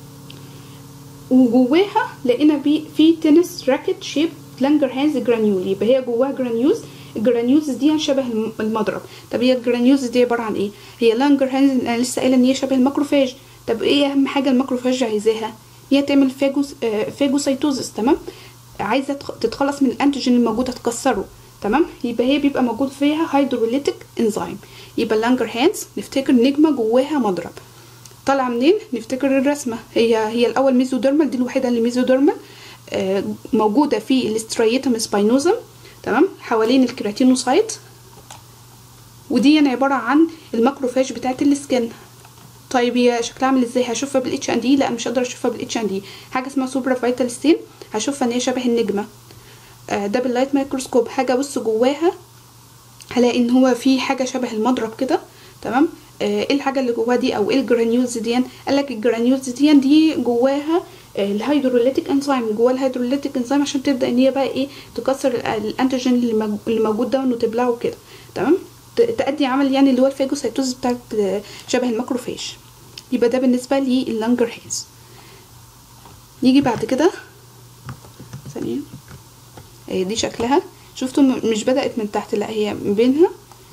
وجواها لقينا بي في تنس راكت شيب لانجرهانز جرانيول. يبقى هي جواها جرانيولز. الجرانيولز دي شبه المضرب. طب هي الجرانيولز دي عباره عن ايه؟ هي لانجرهانز انا لسه قايله ان هي شبه الماكروفاج. طب ايه اهم حاجه الماكروفاج عايزاها؟ هي تعمل فاجوس آه فاجوسايتوزس. تمام. عايزه تتخلص من الانتيجين الموجوده تكسره، تمام. يبقى هي بيبقى موجود فيها هيدروليتيك انزيم. يبقى لانجرهانز نفتكر نجمه جواها مضرب. طالعه منين؟ نفتكر الرسمه، هي هي الاول ميزوديرمال، دي الوحيده اللي ميزوديرمال، آه موجوده في الاستريتم سباينوزم، تمام، حوالين الكيراتينوسايت. ودي يعني عباره عن الماكروفاج بتاعه السكن. طيب هي شكلها عامل ازاي؟ هشوفها بالاتش ان دي؟ لا مش هقدر اشوفها بالاتش ان دي. حاجه اسمها سوبرا فايتال ستين، هشوفها ان هي شبه النجمه. آه ده باللايت مايكروسكوب. حاجه ابص جواها هلاقي ان هو في حاجه شبه المضرب كده، تمام. آه ايه الحاجه اللي جواها دي او ايه الجرانيولز دي؟ قال لك الجرانيولز دي دي جواها آه الهيدروليتيك انزيم. جواها الهيدروليتيك انزيم عشان تبدا ان هي بقى ايه تكسر الانتيجين اللي موجود ده وتبلعه كده، تمام، تأدي عمل يعني اللي هو الفاجوسايتوز بتاعت شبه الماكروفاج. يبقى ده بالنسبه للانجرهانز. نيجي بعد كده ثانيه، هي دي شكلها، شفتوا مش بدأت من تحت، لا هي من بينها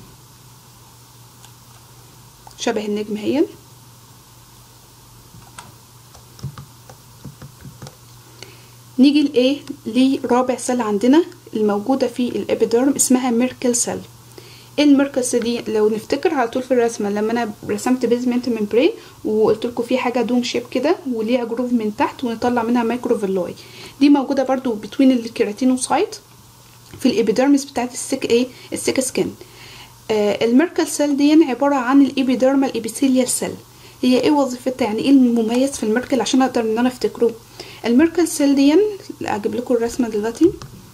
شبه النجم. هي نيجي لايه؟ لرابع سيل عندنا الموجوده في الابيديرم، اسمها ميركل سيل. ايه الميركل سيل دي؟ لو نفتكر على طول في الرسمه لما انا رسمت بيزمنت ممبرين وقلت لكم في حاجه دوم شيب كده وليها جروف من تحت ونطلع منها مايكروفيلاي، دي موجوده برضو بين الكيراتينوسايت في الابيديرمس بتاعت السك ايه السك سكين. آه الميركل سيل دي عباره عن الابيديرمال ايبيثيليال سيل. هي ايه وظيفتها؟ يعني ايه المميز في الميركل عشان اقدر ان انا افتكره؟ الميركل سيل دي اجيب لكم الرسمه دلوقتي.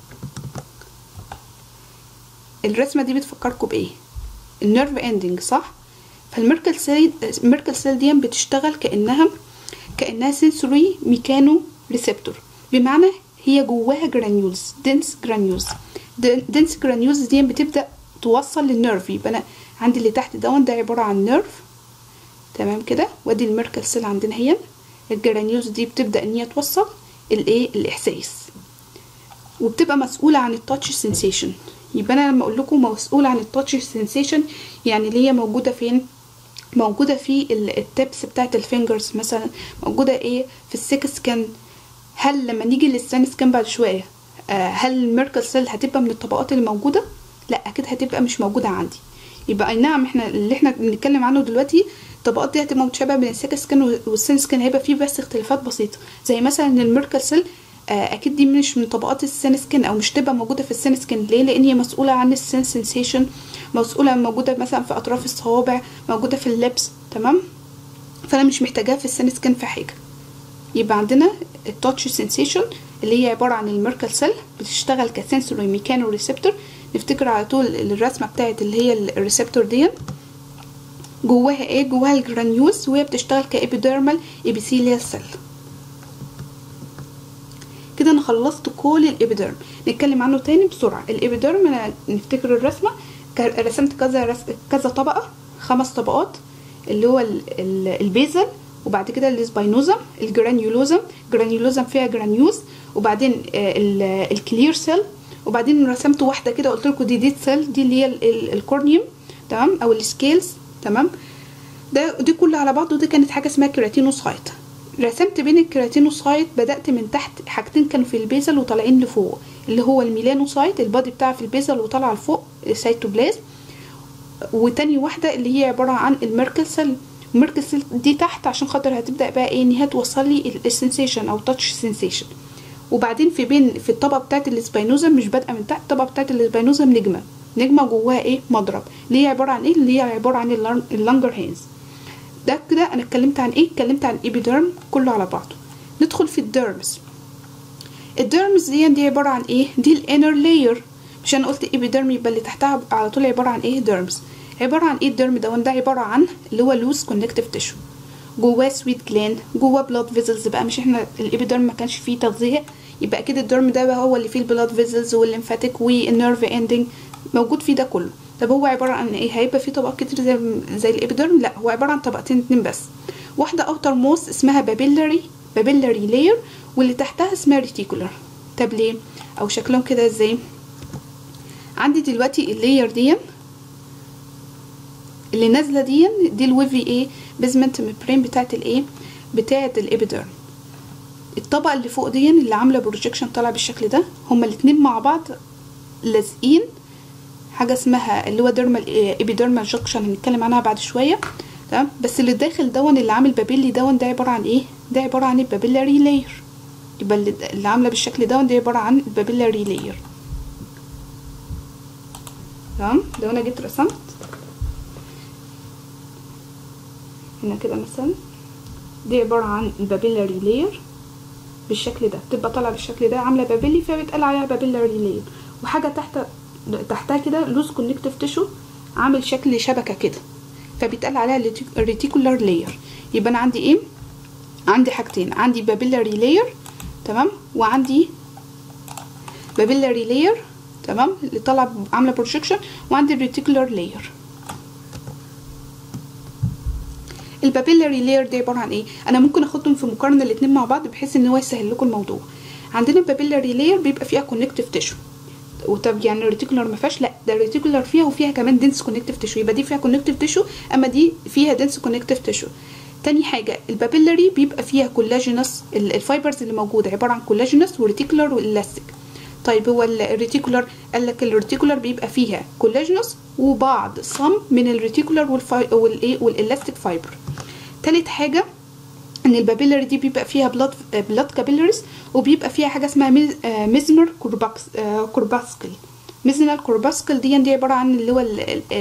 الرسمه دي بتفكركم بايه؟ النيرف اندنج، صح؟ فالميركل سيل الميركل سيل دي بتشتغل كانها كانها سنسوري ميكانو ريسبتور، بمعنى هي جواها جرانيولز، دنس جرانيولز. دنس جرانيولز دي بتبدا توصل للنيرف. يبقى انا عندي اللي تحت دون ده عباره عن نيرف، تمام كده. وادي الميركل سيل عندنا هي الجرانيولز دي بتبدا ان هي توصل الايه الاحساس، وبتبقى مسؤوله عن التاتش سensation. يبقى انا لما اقول لكم مسؤوله عن التاتش سensation يعني اللي هي موجوده فين؟ موجوده في التبس بتاعت الفينجرز مثلا، موجوده ايه في السيك سكن. هل لما نيجي للسان سكن بعد شويه آه هل الميركل سيل هتبقى من الطبقات اللي موجوده؟ لا اكيد هتبقى مش موجوده عندي. يبقى اي نعم احنا اللي احنا بنتكلم عنه دلوقتي الطبقات دي هتبقى متشابهه بين السيك سكن والسان سكن، هيبقى فيه بس اختلافات بسيطه، زي مثلا ان الميركل سيل آه اكيد دي مش من طبقات السان سكن او مش تبقى موجوده في السان سكن. ليه؟ لان هي مسؤوله عن السن سنسيشن، مسؤوله موجوده مثلا في اطراف الصوابع، موجوده في اللبس، تمام. فانا مش محتاجاها في السان سكن في حاجه. يبقى عندنا التاتش سنسيشن اللي هي عباره عن الميركل سيل بتشتغل كسنسوري ميكانو ريسبتور. نفتكر على طول الرسمه بتاعت اللي هي الريسبتور دي جواها ايه؟ جواها الجرانيولز، وهي بتشتغل كابيديرمال ايبيثيليال سيل. كده انا خلصت كل الابيديرم. نتكلم عنه تاني بسرعه. الابيديرم انا نفتكر الرسمه رسمت كذا رس... كذا طبقه، خمس طبقات، اللي هو ال... ال... البيزل، وبعد كده السباينوزم، الجرانيولوزم، جرانيولوزم فيها جرانيوز، وبعدين ال... الكلير سيل، وبعدين رسمت واحده كده قلت لكم دي ديت سيل، دي اللي هي ال... الكورنيوم، تمام، او السكيلز، تمام. ده دي كلها على بعض، ودي كانت حاجه اسمها كيراتينوسايت. رسمت بين الكيراتينوسايت بدأت من تحت، حاجتين كانوا في البيزل وطالعين لفوق، اللي هو الميلانوسايت البادي بتاعها في البيزل وطالعه لفوق السيتوبلازم، وتاني واحده اللي هي عباره عن الميركل سيل. الميركل سيل دي تحت عشان خاطر هتبدا بقى ايه؟ ان هي توصل لي السنسيشن او تاتش سنسيشن. وبعدين في بين في الطبقه بتاعت السباينوزم مش بادئه من تحت، الطبقه بتاعت السباينوزم نجمه، نجمه جواها ايه؟ مضرب، اللي هي عباره عن ايه؟ اللي هي عباره عن اللانجرهانز. ده كده انا اتكلمت عن ايه؟ اتكلمت عن الايبيديرم كله على بعضه. ندخل في الديرمز. الديرمز دي دي عباره عن ايه؟ دي الانر لاير. مش انا قلت ايبيديرم يبقى اللي تحتها على طول عباره عن ايه؟ ديرمز. عباره عن ايه الديرم ده؟ ده عباره عن اللي هو لوز كونكتيف تيشو، جواه سويت جلاند، جواه بلاد فيزلز. بقى مش احنا الايبيديرم ما كانش فيه تغذيه، يبقى اكيد الديرم ده بقى هو اللي فيه البلاد فيزلز والليمفاتيك والنيرف اندنج موجود فيه ده كله. طب هو عباره عن ايه؟ هيبقى فيه طبقات كتير زي زي الابيديرم؟ لا، هو عباره عن طبقتين اتنين بس. واحده اوتر موست اسمها بابيلاري بابيلاري لاير، واللي تحتها اسمها ريتيكولار. طب ليه؟ او شكلهم كده ازاي؟ عندي دلوقتي اللاير دي اللي نازله دي دي الويفي ايه؟ بيزمنت ممبرين بتاعت الايه؟ بتاعت الابيديرم. الطبقه اللي فوق دي اللي عامله بروجيكشن طالع بالشكل ده، هما الاتنين مع بعض لازقين حاجه اسمها اللي هو ديرمال ايبيديرمال جنكشن، هنتكلم عنها بعد شويه. تمام. بس اللي داخل دون اللي عامل بابيلي دون ده عباره عن ايه؟ ده عباره عن البابيلاري لاير. يبقى اللي عامله بالشكل دون دي عباره عن البابيلاري لاير. تمام. لو انا جيت رسمت هنا كده مثلا، دي عباره عن البابيلاري لاير بالشكل ده، بتبقى طالعه بالشكل ده عامله بابيلي، فبيتقال عليها بابيلاري لاير. وحاجه تحت تحتها كده لوز كونكتيف تيشو عامل شكل شبكه كده، فبيتقال عليها ريتيكولار لاير. يبقى انا عندي ايه؟ عندي حاجتين، عندي بابيلاري لاير تمام، وعندي بابيلاري لاير تمام اللي طالعه عامله بروجيكشن، وعندي الريتيكولار لاير. البابيلاري لاير دي عباره عن ايه؟ انا ممكن اخدهم في مقارنه الاثنين مع بعض بحيث ان هو يسهل لكم الموضوع. عندنا البابيلاري لاير بيبقى فيها كونكتيف تيشو، وطب يعني الريتيكولار ما فيهاش؟ لا، ده الريتيكولار فيها وفيها كمان دنس كونكتيف تيشو، يبقى دي فيها كونكتيف تيشو اما دي فيها دنس كونكتيف تيشو. تاني حاجه البابيلاري بيبقى فيها كولاجينس، الفايبرز اللي موجوده عباره عن كولاجينس وريتيكولار والاستيك. طيب هو الريتيكولار قال لك الريتيكولار بيبقى فيها كولاجينس وبعض صم من الريتيكولار والفاي والايه والالاستيك فايبر. تالت حاجه ان البابيلاري دي بيبقى فيها بلاد بلاد كابيلاريز، وبيبقى فيها حاجه اسمها ميزنر كورباكس كورباسكل. ميزنر كورباسكل دي دي عباره عن اللي هو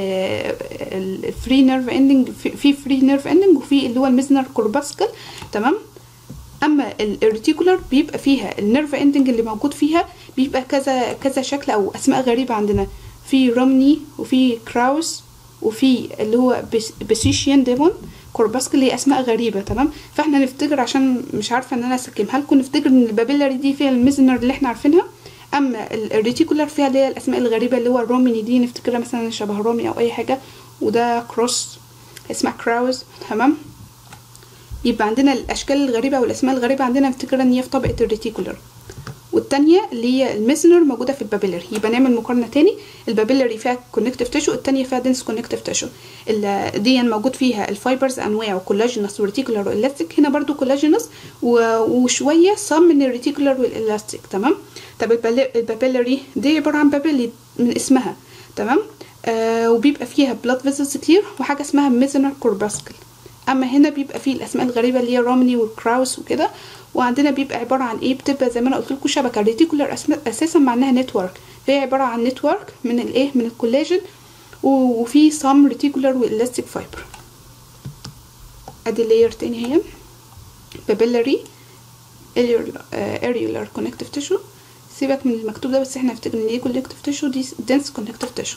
الفري نيرف اندنج، في فري نيرف اندنج وفي اللي هو الميزنر كورباسكل. تمام. اما الريتيكولار بيبقى فيها النيرف اندنج اللي موجود فيها بيبقى كذا كذا شكل او اسماء غريبه عندنا، في رومني وفي كراوس وفي اللي هو بيسيشيان ديمون كورباسكل، هي اسماء غريبه. تمام. فاحنا نفتكر، عشان مش عارفه ان انا اسكمها لكم، نفتكر ان البابيلاري دي فيها الميزنر اللي احنا عارفينها، اما الريتيكولار فيها اللي هي الاسماء الغريبه اللي هو الرومني دي نفتكرها مثلا شبه رومي او اي حاجه، وده كروس اسمها كراوز. تمام. يبقى عندنا الاشكال الغريبه والاسماء الغريبه عندنا نفتكرها ان هي في طبقه الريتيكولار، والتانية اللي هي الميزنر موجوده في البابيلاري. يبقى نعمل مقارنه تاني، البابيلاري فيها كونكتيف تيشو، التانية فيها دنس كونكتيف تيشو. دي موجود فيها الفايبرز انواع وكولاجينس وريتيكولار والاستيك، هنا برضو كولاجينس وشويه صم من الريتيكولار والالاستيك. تمام. طب البابيلاري دي عباره عن بابيلي من اسمها. تمام. آه وبيبقى فيها بلاد فيسلز كتير وحاجه اسمها ميزنر كورباسكل. اما هنا بيبقى فيه الاسماء الغريبه اللي هي رومني والكراوس وكده. وعندنا بيبقى عباره عن ايه؟ بتبقى زي ما انا قلت لكم شبكه. الريتيكولار اساسا معناها نتورك، فهي عباره عن نتورك من الايه؟ من الكولاجين، وفي صم ريتيكولار والاستيك فايبر. ادي لاير تاني هي بابيلاري اريولار كونكتيف تيشو. سيبك من المكتوب ده، بس احنا هنفتكر ان دي كونكتيف تيشو، دي دنس كونكتيف تيشو.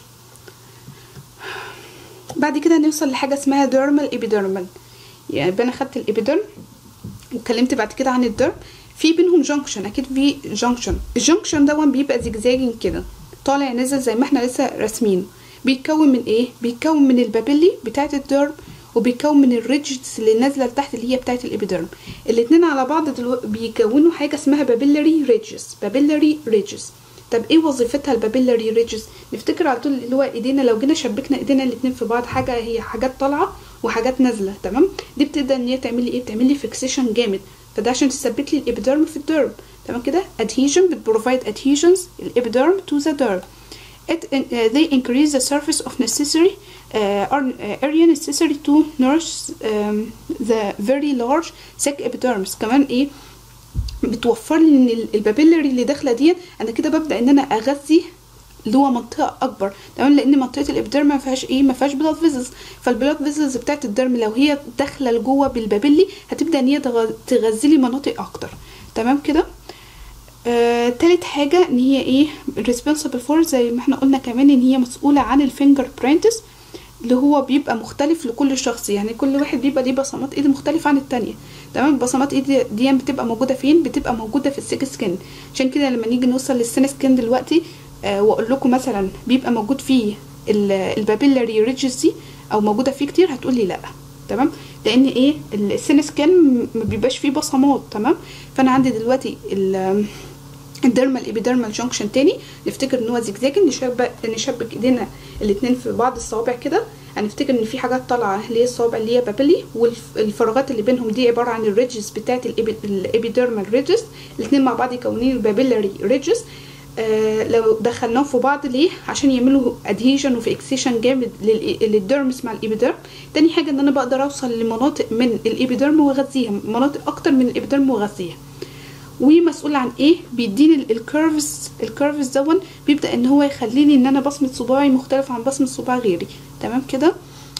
بعد كده نوصل لحاجه اسمها ديرمال ايبيديرمال. يعني انا خدت الابيديرم واتكلمت بعد كده عن الديرم، في بينهم جانكشن، اكيد في جانكشن. الجانكشن ده بيبقى زجزاجين كده طالع نازل زي ما احنا لسه راسمينه. بيتكون من ايه؟ بيتكون من البابيلي بتاعه الديرم، وبيتكون من الريدجز اللي نازله لتحت اللي هي بتاعه الابيديرم. الاثنين على بعض بيكونوا حاجه اسمها بابيلاري ريدجز. بابيلاري ريدجز. طب ايه وظيفتها البابيلاري ريدجز؟ نفتكر على طول اللي هو ايدينا، لو جينا شبكنا ايدينا الاثنين في بعض، حاجه هي حاجات طالعه وحاجات نازله. تمام. دي بتبدا ان هي تعمل لي ايه؟ بتعمل لي فيكسيشن جامد، فده عشان تثبت لي الابيديرم في الديرم. تمام كده. adhesion بتبروفايد adhesions الابيديرم to the derm. It, uh, they increase the surface of necessary uh, uh, area necessary to nourish um, the very large thick epidermis. كمان ايه؟ بتوفر لي ان البابيلاري اللي داخله دي انا كده ببدا ان انا اغذي اللي هو منطقه اكبر. تمام. لان منطقه الابيديرم ما فيهاش ايه؟ ما فيهاش بلاد فيزلز، فالبلاد فيزلز بتاعت الدرم لو هي داخله لجوه بالبابيلي هتبدا ان هي تغذي لي مناطق اكتر. تمام كده. آه، تالت حاجه ان هي ايه؟ responsible for، زي ما احنا قلنا كمان ان هي مسؤوله عن الفينجر برينتس، اللي هو بيبقى مختلف لكل شخص. يعني كل واحد بيبقى ليه بصمات ايد مختلفه عن التانية. تمام. بصمات ايد دي بتبقى موجوده فين؟ بتبقى موجوده في السيك سكين. عشان كده لما نيجي نوصل للسين سكين دلوقتي آه واقول لكم مثلا بيبقى موجود فيه البابيلاري ريدجز دي او موجوده فيه كتير، هتقولي لا. تمام. لان ايه؟ السين سكين ما بيبقاش فيه بصمات. تمام. فانا عندي دلوقتي الديرمال ايبيديرمال جانكشن تاني نفتكر ان هو زجزاج، نشبك نشبك ايدينا الاتنين في بعض الصوابع كده، هنفتكر ان في حاجات طالعه اللي هي الصوابع اللي هي بابيلي، والفراغات اللي بينهم دي عباره عن الريدجز بتاعه الابيديرمال ريدجز، الاثنين مع بعض يكونين البابيلاري ريدجز. آه لو دخلناهم في بعض ليه؟ عشان يعملوا ادهيجن وفي اكسيشن جامد للديرمس مع الابيديرم. تاني حاجه ان انا بقدر اوصل لمناطق من الابيديرم واغذيها، مناطق اكتر من الابيديرم واغذيها. ومسؤول عن ايه؟ بيديني الكيرفز، الكيرفز دون بيبدا ان هو يخليني ان انا بصمه صباعي مختلف عن بصمه صباع غيري. تمام كده؟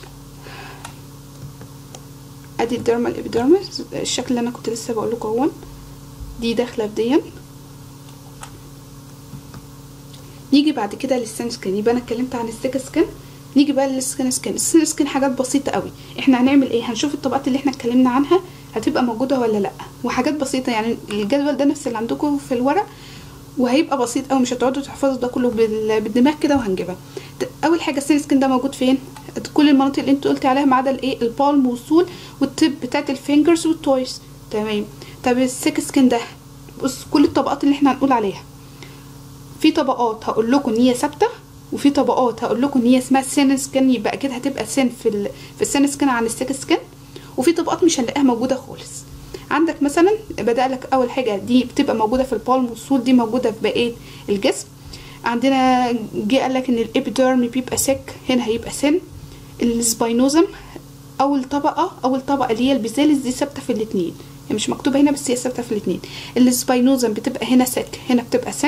ادي الديرمال ابيديرمس الشكل اللي انا كنت لسه بقول لكم اهو، دي داخله في دي. نيجي بعد كده للسن سكين. يبقى انا اتكلمت عن السيك سكين، نيجي بقى للسكين سكين. السن سكين حاجات بسيطه قوي. احنا هنعمل ايه؟ هنشوف الطبقات اللي احنا اتكلمنا عنها هتبقى موجوده ولا لا، وحاجات بسيطه يعني الجدول ده نفس اللي عندكم في الورق، وهيبقى بسيط قوي، مش هتقعدوا تحفظوا ده كله بالدماغ كده وهنجيبها. اول حاجه السن سكين ده موجود فين؟ كل المناطق اللي انت قلتي عليها ما عدا الايه البالم والسول والتب بتاعت الفينجرز والتويز. تمام. طب السيك سكين ده بص كل الطبقات اللي احنا هنقول عليها، في طبقات هقول لكم ان هي ثابته، وفي طبقات هقول لكم ان هي اسمها سين سكين، يبقى اكيد هتبقى سين في ال... في السين سكين عن السيك سكين، وفي طبقات مش هنلاقيها موجوده خالص. عندك مثلا بدا لك اول حاجه دي بتبقى موجوده في البالم والسول، دي موجوده في بقيه الجسم. عندنا جه قال لك ان الابيديرم بيبقى سيك، هنا هيبقى سين. السباينوزم اول طبقه اول طبقه اللي هي البيزاليس دي ثابته في الاثنين، هي مش مكتوبه هنا بس هي ثابته في الاثنين. السباينوزم بتبقى هنا سيك، هنا بتبقى سين.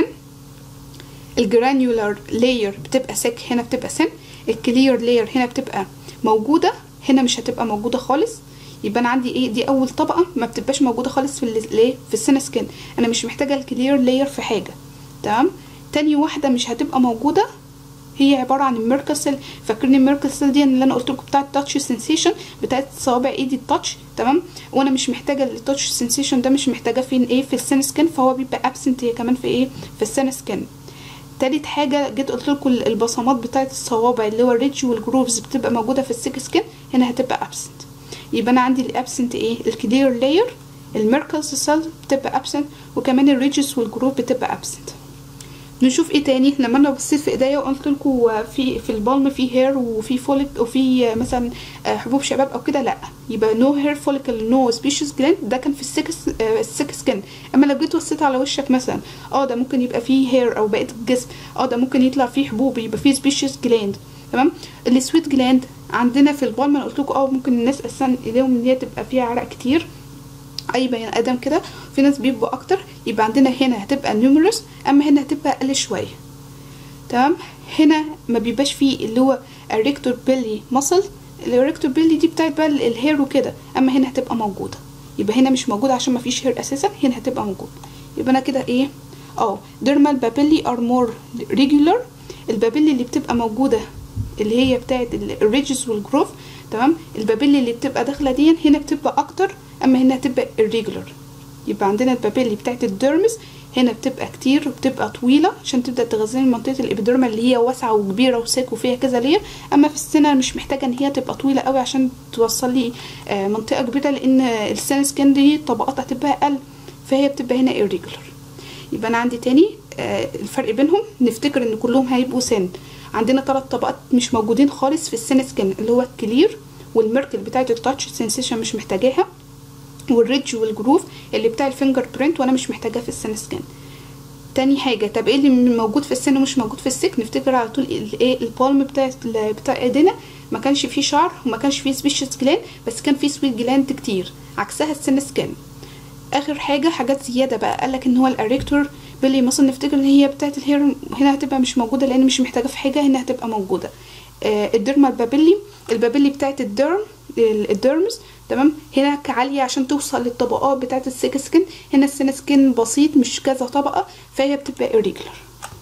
الجرانيولار لاير بتبقى سيك، هنا بتبقى سن. الكلير لاير هنا بتبقى موجوده، هنا مش هتبقى موجوده خالص. يبقى انا عندي ايه؟ دي اول طبقه ما بتبقاش موجوده خالص في الايه في السن سكين، انا مش محتاجه الكلير لاير في حاجه. تمام. تاني واحده مش هتبقى موجوده هي عباره عن الميركل سيل. فاكرين الميركل سيل دي اللي انا قلت لكم بتاعه التاتش سنسيشن، بتاعه صوابع ايدي التاتش. تمام. وانا مش محتاجه التاتش سنسيشن ده، مش محتاجه فين ايه في السن سكين، فهو بيبقى ابسنت هي كمان في ايه في السن سكين. تالت حاجه جيت قلت لكم البصمات بتاعه الصوابع اللي هو الريدج والجروفز بتبقى موجوده في السيك سكين، هنا هتبقى ابسنت. يبقى انا عندي الابسنت ايه؟ الكلير لاير، الميركل سيل بتبقى ابسنت، وكمان الريدجز والجروف بتبقى ابسنت. نشوف ايه تاني. لما انا بصيت في ايديا وقلت لكم في في البالم في هير وفي فوليك وفي مثلا حبوب شباب او كده، لا يبقى نو هير فوليكل نو سبيشيس جلاند، ده كان في السيك السيك سكين. اما لو جيت بصيت على وشك مثلا اه ده ممكن يبقى فيه هير، او بقيه الجسم اه ده ممكن يطلع فيه حبوب يبقى فيه سبيشيس جلاند. تمام. السويت جلاند عندنا في البالم انا قلت لكم اه ممكن الناس اساسا ايديهم ان هي تبقى فيها عرق كتير، اي بني ادم كده، في ناس بيبقوا اكتر، يبقى عندنا هنا هتبقى نيوميرس، اما هنا هتبقى اقل شويه. تمام. هنا ما بيبقاش فيه اللي هو الريكتور بيلي ماسل، الريكتور بيلي دي بتاعت بقى الهير وكده، اما هنا هتبقى موجوده. يبقى هنا مش موجوده عشان ما فيش هير اساسا، هنا هتبقى موجوده. يبقى انا كده ايه اه ديرمال بابيلي ار مور ريجولار. البابيلي اللي بتبقى موجوده اللي هي بتاعت الريدجز والجروف، تمام، البابيلي اللي بتبقى داخله دي هنا بتبقى اكتر، اما هنا هتبقى irregular. يبقى عندنا البابيلي بتاعت الديرمس هنا بتبقى كتير وبتبقى طويله عشان تبدا تغذي منطقه الابيديرما اللي هي واسعه وكبيره وسيك وفيها كذا لير، اما في السنه مش محتاجه ان هي تبقى طويله قوي عشان توصل لي آه منطقه كبيره، لان السن سكين دي طبقاتها هتبقى اقل، فهي بتبقى هنا irregular. يبقى انا عندي تاني آه الفرق بينهم، نفتكر ان كلهم هيبقوا سن. عندنا ثلاث طبقات مش موجودين خالص في السن سكين، اللي هو الكلير والميركل بتاعت التاتش سنسيشن مش محتاجاها، والريدج والجروف اللي بتاع الفينجر برينت وانا مش محتاجاه في السن سكين. تاني حاجه طب ايه اللي موجود في السن ومش موجود في السك؟ نفتكر على طول الايه البالم بتاع بتاع ايدينا ما كانش فيه شعر وما كانش فيه سبيشيس جلاند، بس كان فيه سويت جلاند كتير، عكسها السن سكين. اخر حاجه حاجات زياده بقى، قالك ان هو الاريكتور بيلي مثلا نفتكر ان هي بتاعت الهير هنا هتبقى مش موجوده لان مش محتاجه في حاجه، هنا هتبقى موجوده. آه الديرمال بابيلي، البابيلي بتاعت الديرم الديرمز، تمام، هنا عاليه عشان توصل للطبقات بتاعت السيك سكين، هنا السن سكين بسيط مش كذا طبقه، فهي بتبقى irregular.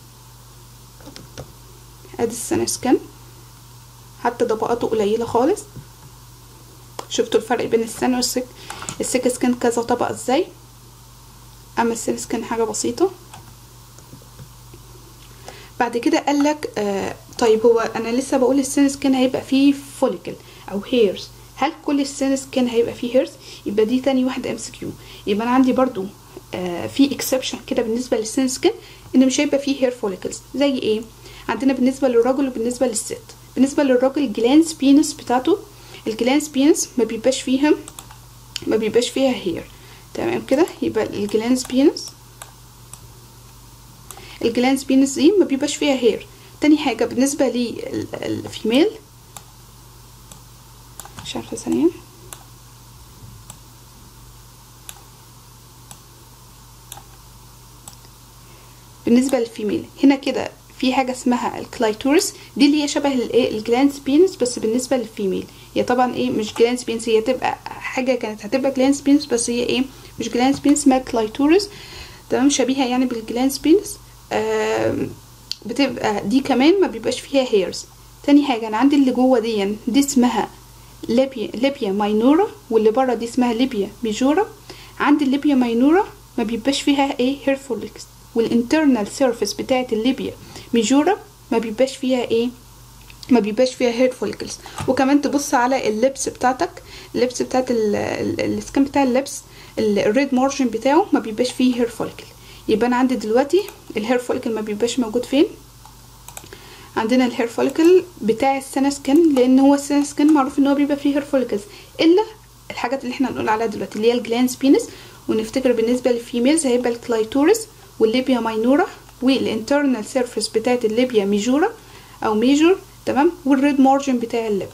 ادي السن سكين حتى طبقاته قليله خالص. شفتوا الفرق بين السن والسك السيك سكين كذا طبقه ازاي، اما السن سكين حاجه بسيطه. بعد كده قالك آه طيب هو انا لسه بقول السن سكين هيبقى فيه فوليكل او هيرز، هل كل السن سكين هيبقى فيه هيرز؟ يبقى دي تاني واحده ام سي كيو. يبقى انا عندي برضو آه في اكسبشن كده بالنسبه للسن سكين، ان مش هيبقى فيه هير فوليكلز. زي ايه؟ عندنا بالنسبه للراجل وبالنسبه للست. بالنسبه للراجل الجلانس بينس بتاعته، الجلانس بينس ما بيبقاش فيها ما بيبقاش فيها هير. تمام كده؟ يبقى الجلانس بينس الجلانس بينس دي ما بيبقاش فيها هير. تاني حاجه بالنسبه للفيميل، مش عارفه ثانيه، بالنسبه للفيميل هنا كده في حاجه اسمها الكلايتورس، دي اللي هي شبه الايه الجلانس بينس بس بالنسبه للفيميل. هي طبعا ايه مش جلانس بينس، هي تبقى حاجه كانت هتبقى جلانس بينس بس هي ايه مش جلانس بينس، اسمها كلايتورس. تمام، شبيهه يعني بالجلانس بينس. آه بتبقى دي كمان ما بيبقاش فيها هيرز. تاني حاجه انا عندي اللي جوه دي دي اسمها ليبيا ليبيا ماينورا، واللي بره دي اسمها ليبيا ميجورا. عندي الليبيا ماينورا ما بيبقاش فيها ايه هير فوليكس، والانترنال سيرفيس بتاعه الليبيا ميجورا ما بيبقاش فيها ايه ما بيبقاش فيها هير فوليكلز. وكمان تبص على اللبس بتاعتك، اللبس بتاعت السكان بتاع اللبس، الريد مارجن بتاعه ما بيبقاش فيه هير فوليكل. يبقى انا عندي دلوقتي الهير فوليكل ما بيبقاش موجود فين؟ عندنا الهير فوليكل بتاع السنة سكن، لان هو السنة سكن معروف ان هو بيبقى فيه هير فوليكلز، الا الحاجات اللي احنا هنقول عليها دلوقتي اللي هي الجلانس بينس. ونفتكر بالنسبه للفيميلز هيبقى الكلايتورس والليبيا ماينورا والانترنال سيرفيس بتاعت الليبيا ميجورا او ميجور. تمام، والريد مارجن بتاع اللب.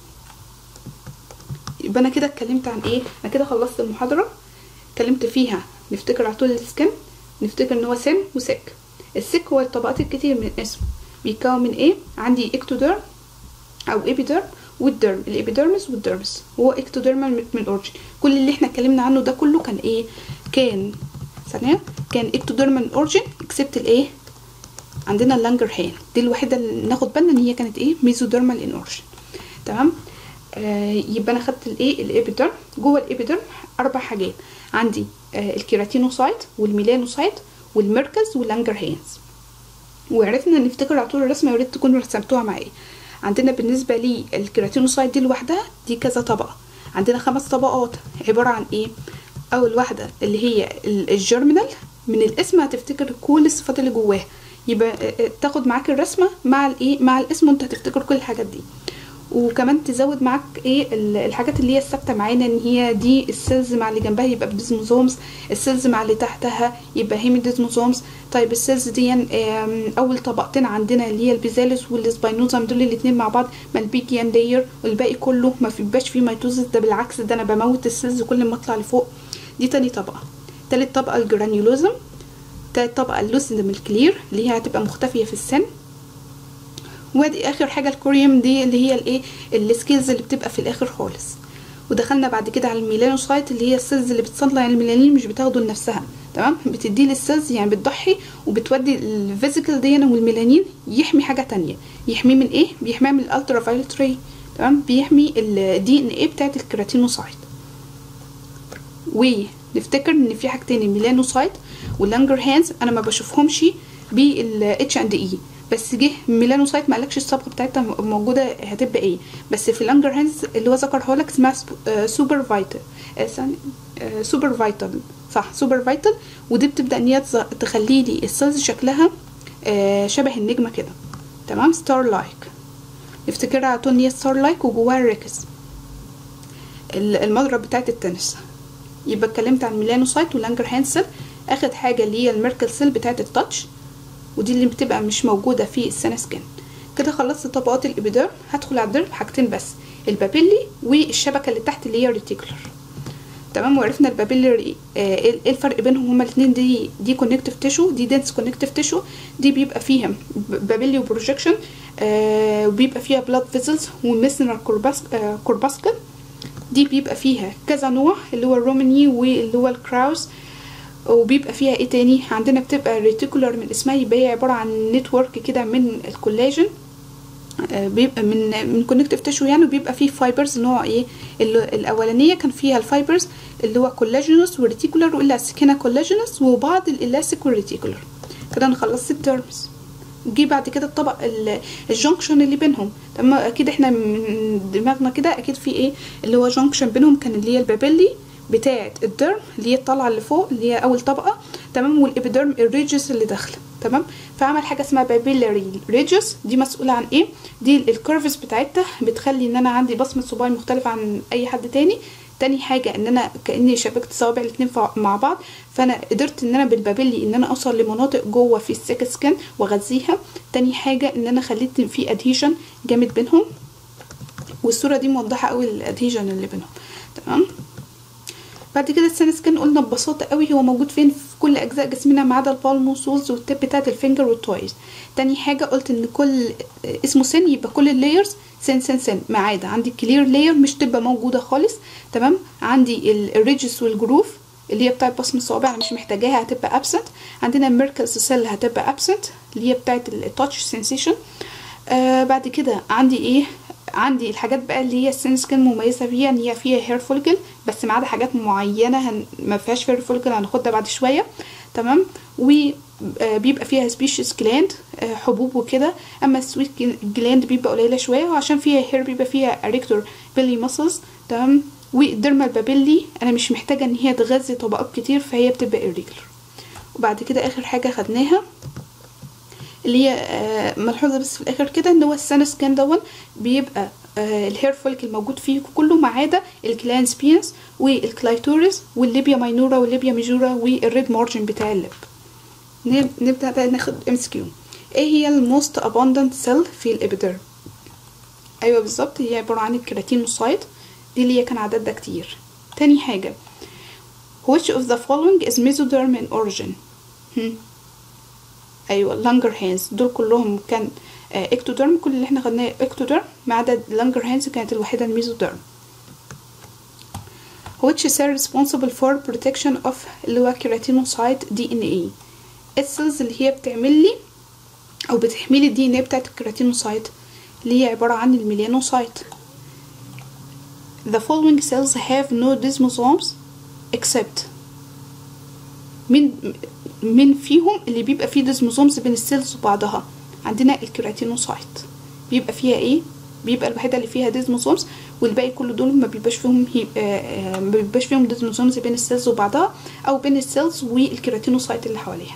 يبقى انا كده اتكلمت عن ايه؟ انا كده خلصت المحاضره، اتكلمت فيها. نفتكر على طول السكن، نفتكر ان هو سن وسك. السك هو الطبقات الكتير من اسمه، بيتكون من ايه؟ عندي اكتوديرم او ايبيديرم والديرم، الابيديرمس والديرمس. وهو اكتوديرمال من الاورجن. كل اللي احنا اتكلمنا عنه ده كله كان ايه؟ كان ثانيه كان اكتوديرمال من الاورجن اكسبت الايه؟ عندنا اللانجر هان دي الوحيده اللي ناخد بالنا ان هي كانت ايه؟ ميزوديرمال ان اورجن. تمام. آه يبقى انا خدت الايه؟ الابيديرم. جوه الابيديرم اربع حاجات عندي، آه الكيراتينوسايت والميلانوسايت والميركز واللانجر هانز. وعرفنا نفتكر على طول الرسمه، يا ريت تكونوا رسمتوها معايا. عندنا بالنسبه لي الكيراتينوسايت دي لوحدها دي كذا طبقه، عندنا خمس طبقات عباره عن ايه؟ اول واحده اللي هي الجيرمينال، من الاسم هتفتكر كل الصفات اللي جواها، يبقى تاخد معاك الرسمه مع الايه؟ مع الاسم وانت هتفتكر كل الحاجات دي. وكمان تزود معاك ايه الحاجات اللي هي الثابته معانا، ان هي دي السيلز مع اللي جنبها يبقى بديزموزومز، السيلز مع اللي تحتها يبقى هيميديزموزومز. طيب السيلز دي اول طبقتين عندنا اللي هي البيزالس والسباينوزم، دول الاثنين مع بعض مالبيكيان لاير، والباقي كله ما فيبقاش فيه ميتوزس. ده بالعكس، ده انا بموت السيلز كل ما اطلع لفوق. دي تاني طبقه. تالت طبقه الجرانيولوزم. تالت طبقه اللوسيدم الكلير اللي هي هتبقى مختفيه في السن. وادي اخر حاجه الكوريوم دي اللي هي الايه؟ السكيلز اللي بتبقى في الاخر خالص. ودخلنا بعد كده على الميلانوسايت اللي هي السيلز اللي بتصنع الميلانين، مش بتاخده لنفسها. تمام، بتدي للسيلز يعني بتضحي وبتودي الفيزيكال دي والميلانين يحمي حاجه تانية. يحميه من ايه؟ بيحميه من الالترا فايولت راي. تمام، بيحمي الدي ان ايه بتاعت الكيراتينوسايت. ونفتكر ان في حاجتين، الميلانوسايت واللانجر هانز، انا ما بشوفهمش بالاتش اند اي، بس جه ميلانوسايت ما قالكش الصبغه بتاعتها موجوده هتبقى ايه، بس في اللانجر هانز اللي هو ذكرها لك اسمها سوبر فايتال، سوبر فايتال صح، سوبر فايتال. ودي بتبدا ان هي تخلي لي السيلز شكلها شبه النجمه كده. تمام، ستار لايك. نفتكرها على طول ان هي ستار لايك وجواها الريكس، المضرب بتاعت التنس. يبقى اتكلمت عن ميلانوسايت واللانجر هانز سيل. اخد حاجه اللي هي الميركل سيل بتاعت التاتش، ودي اللي بتبقى مش موجوده في السنة سكين. كده خلصت طبقات الابيديرم. هدخل على الديرم حاجتين بس، البابيلي والشبكه اللي تحت اللي هي الريتيكولر. تمام، وعرفنا البابيلي ايه الفرق بينهم هما الاثنين. دي دي كونكتيف تيشو، دي دنس كونكتيف تيشو. دي بيبقى فيها بابيلي وبروجكشن، آه وبيبقى فيها بلاد فيزلز وميسنر كورباسكل. دي بيبقى فيها كذا نوع، اللي هو الروماني واللي هو الكراوس. وبيبقى فيها ايه تاني؟ عندنا بتبقى ريتيكولار من اسمها، يبقى هي عباره عن نتورك كده من الكولاجين، آه بيبقى من من كونكتيف تيشو يعني. وبيبقى فيه فايبرز نوع ايه؟ الاولانيه كان فيها الفايبرز اللي هو كولاجينوس وريتيكولار والاستيك، هنا كولاجينوس وبعض الالاستيك والريتيكولار. كده انا خلصت التيرمز. جه بعد كده الطبق الجنكشن اللي بينهم. تمام، اكيد احنا من دماغنا كده اكيد في ايه اللي هو جنكشن بينهم، كان اللي هي البابيلي بتاعه الديرم اللي هي الطالعه اللي فوق اللي هي اول طبقه، تمام، والابيديرم الريجس اللي داخله، تمام. فعمل حاجه اسمها بابيلاري ريجس، دي مسؤوله عن ايه؟ دي الكيرفز بتاعتها بتخلي ان انا عندي بصمه صباعي مختلفه عن اي حد تاني. تاني حاجه ان انا كاني شبكت صوابع الاتنين مع بعض، فانا قدرت ان انا بالبابيلي ان انا اوصل لمناطق جوه في السيك سكين واغذيها. تاني حاجه ان انا خليت في ادهيجن جامد بينهم، والصوره دي موضحه قوي الادهيجن اللي بينهم، تمام. بعد كده السان سكين قلنا ببساطه قوي هو موجود فين؟ في كل اجزاء جسمنا ما عدا البالم والسولز والتip بتاعه الفينجر والتويز. تاني حاجه قلت ان كل اسمه سن يبقى كل اللايرز سن سن سن، ما عدا عندي الكلير لاير مش تبقى موجوده خالص، تمام. عندي الريجس والجروف اللي هي بتاعه بصم الصوابع انا مش محتاجاها هتبقى ابسنت. عندنا الميركلز سيل هتبقى ابسنت اللي هي بتاعه التاتش سensation. آه بعد كده عندي ايه؟ عندي الحاجات بقى اللي هي السن سكين مميزه فيها ان هي فيها هير فوليكل، بس ما عدا حاجات معينه هن... ما فيهاش هير فوليكل هناخدها بعد شويه، تمام. وبيبقى فيها سبيشيس جلاند حبوب وكده، اما السويت جلاند بيبقى قليله شويه، وعشان فيها هير بيبقى فيها اريكتور بيلي ماسلز، تمام. والديرمال بابيلي انا مش محتاجه ان هي تغذي طبقات كتير فهي بتبقى irregular. وبعد كده اخر حاجه خدناها اللي هي آه ملحوظه بس في الاخر كده ان هو السان سكين دون بيبقى آه الهير فوليكل موجود فيه كله ما عدا الجلانس بينس والكلايتوريس والليبيا ماينورا والليبيا ميجورا والريد مارجن بتاع اللب. نبدا بقى ناخد ام اس كيو. ايه هي الموست اباندنت سيل في الابيديرم؟ ايوه بالظبط، هي عباره عن الكيراتينوسايت، دي اللي هي كان عددها كتير. تاني حاجه which of the following is mesoderm in origin؟ هم. ايوه اللانجر هانز دول كلهم كان اكتوديرم، كل اللي احنا خدناه اكتوديرم ما عدا اللانجر هانز كانت الوحيده الميزوديرم. which cell responsible for protection of اللي هو كيراتينوسايت دي ان اي؟ السيلز اللي هي بتعمل لي او بتحمي لي الدي ان اي بتاعت الكيراتينوسايت اللي هي عباره عن الميلانوسايت. the following cells have no desmosomes except من من فيهم اللي بيبقى فيه ديزموزومز بين السيلز وبعضها؟ عندنا الكيراتينوسايت بيبقى فيها ايه؟ بيبقى الوحيده اللي فيها ديزموزومز، والباقي كله دول ما بيبقاش فيهم ما بيبقاش فيهم ديزموزومز بين السيلز وبعضها او بين السيلز والكيراتينوسايت اللي حواليها.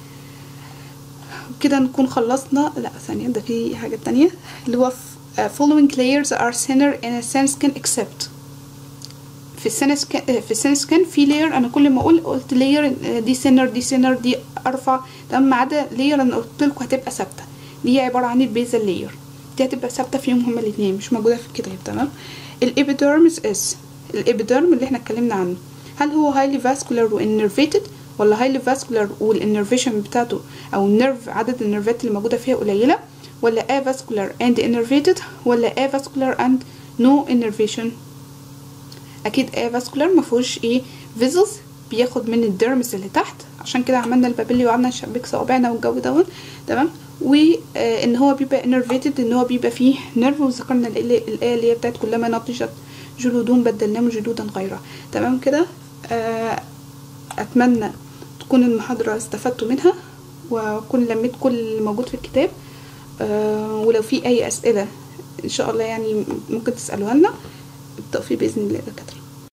كده نكون خلصنا. لا ثانيه ده في حاجه تانية اللي هو following layers are thinner in a thin skin except. في السن سكن في السن سكن في لاير انا كل ما اقول قلت لاير دي سينر دي سينر دي ارفع، تمام، ما عدا لاير انا قلت لكم هتبقى ثابته، دي عباره عن البيزل لاير، دي هتبقى ثابته فيهم هما الاثنين مش موجوده في الكتاب، تمام. الابيديرمس اس الابيديرم اللي احنا اتكلمنا عنه هل هو هايلي فاسكولار وانرفيتد ولا هايلي فاسكولار والانرفيشن بتاعته او النيرف عدد النيرفات اللي موجوده فيها قليله، ولا افاسكولار اند انرفيتد ولا افاسكولار اند نو انرفيشن؟ اكيد افاسكولار ما فيهوش ايه فيزلز بياخد من الديرمس اللي تحت، عشان كده عملنا البابيلي وقعدنا نشبك صوابعنا والجو دوت، تمام. وان هو بيبقى انرفيتد ان هو بيبقى فيه نيرف، وذكرنا الايه اللي هي بتاعت كلما نضجت جلودهم بدلناهم جلودا غيرها، تمام كده. اتمنى تكون المحاضره استفدتوا منها واكون لميت كل اللي موجود في الكتاب، ولو في اي اسئله ان شاء الله يعني ممكن تسالوها لنا. بالتوفيق باذن الله يا دكاتره.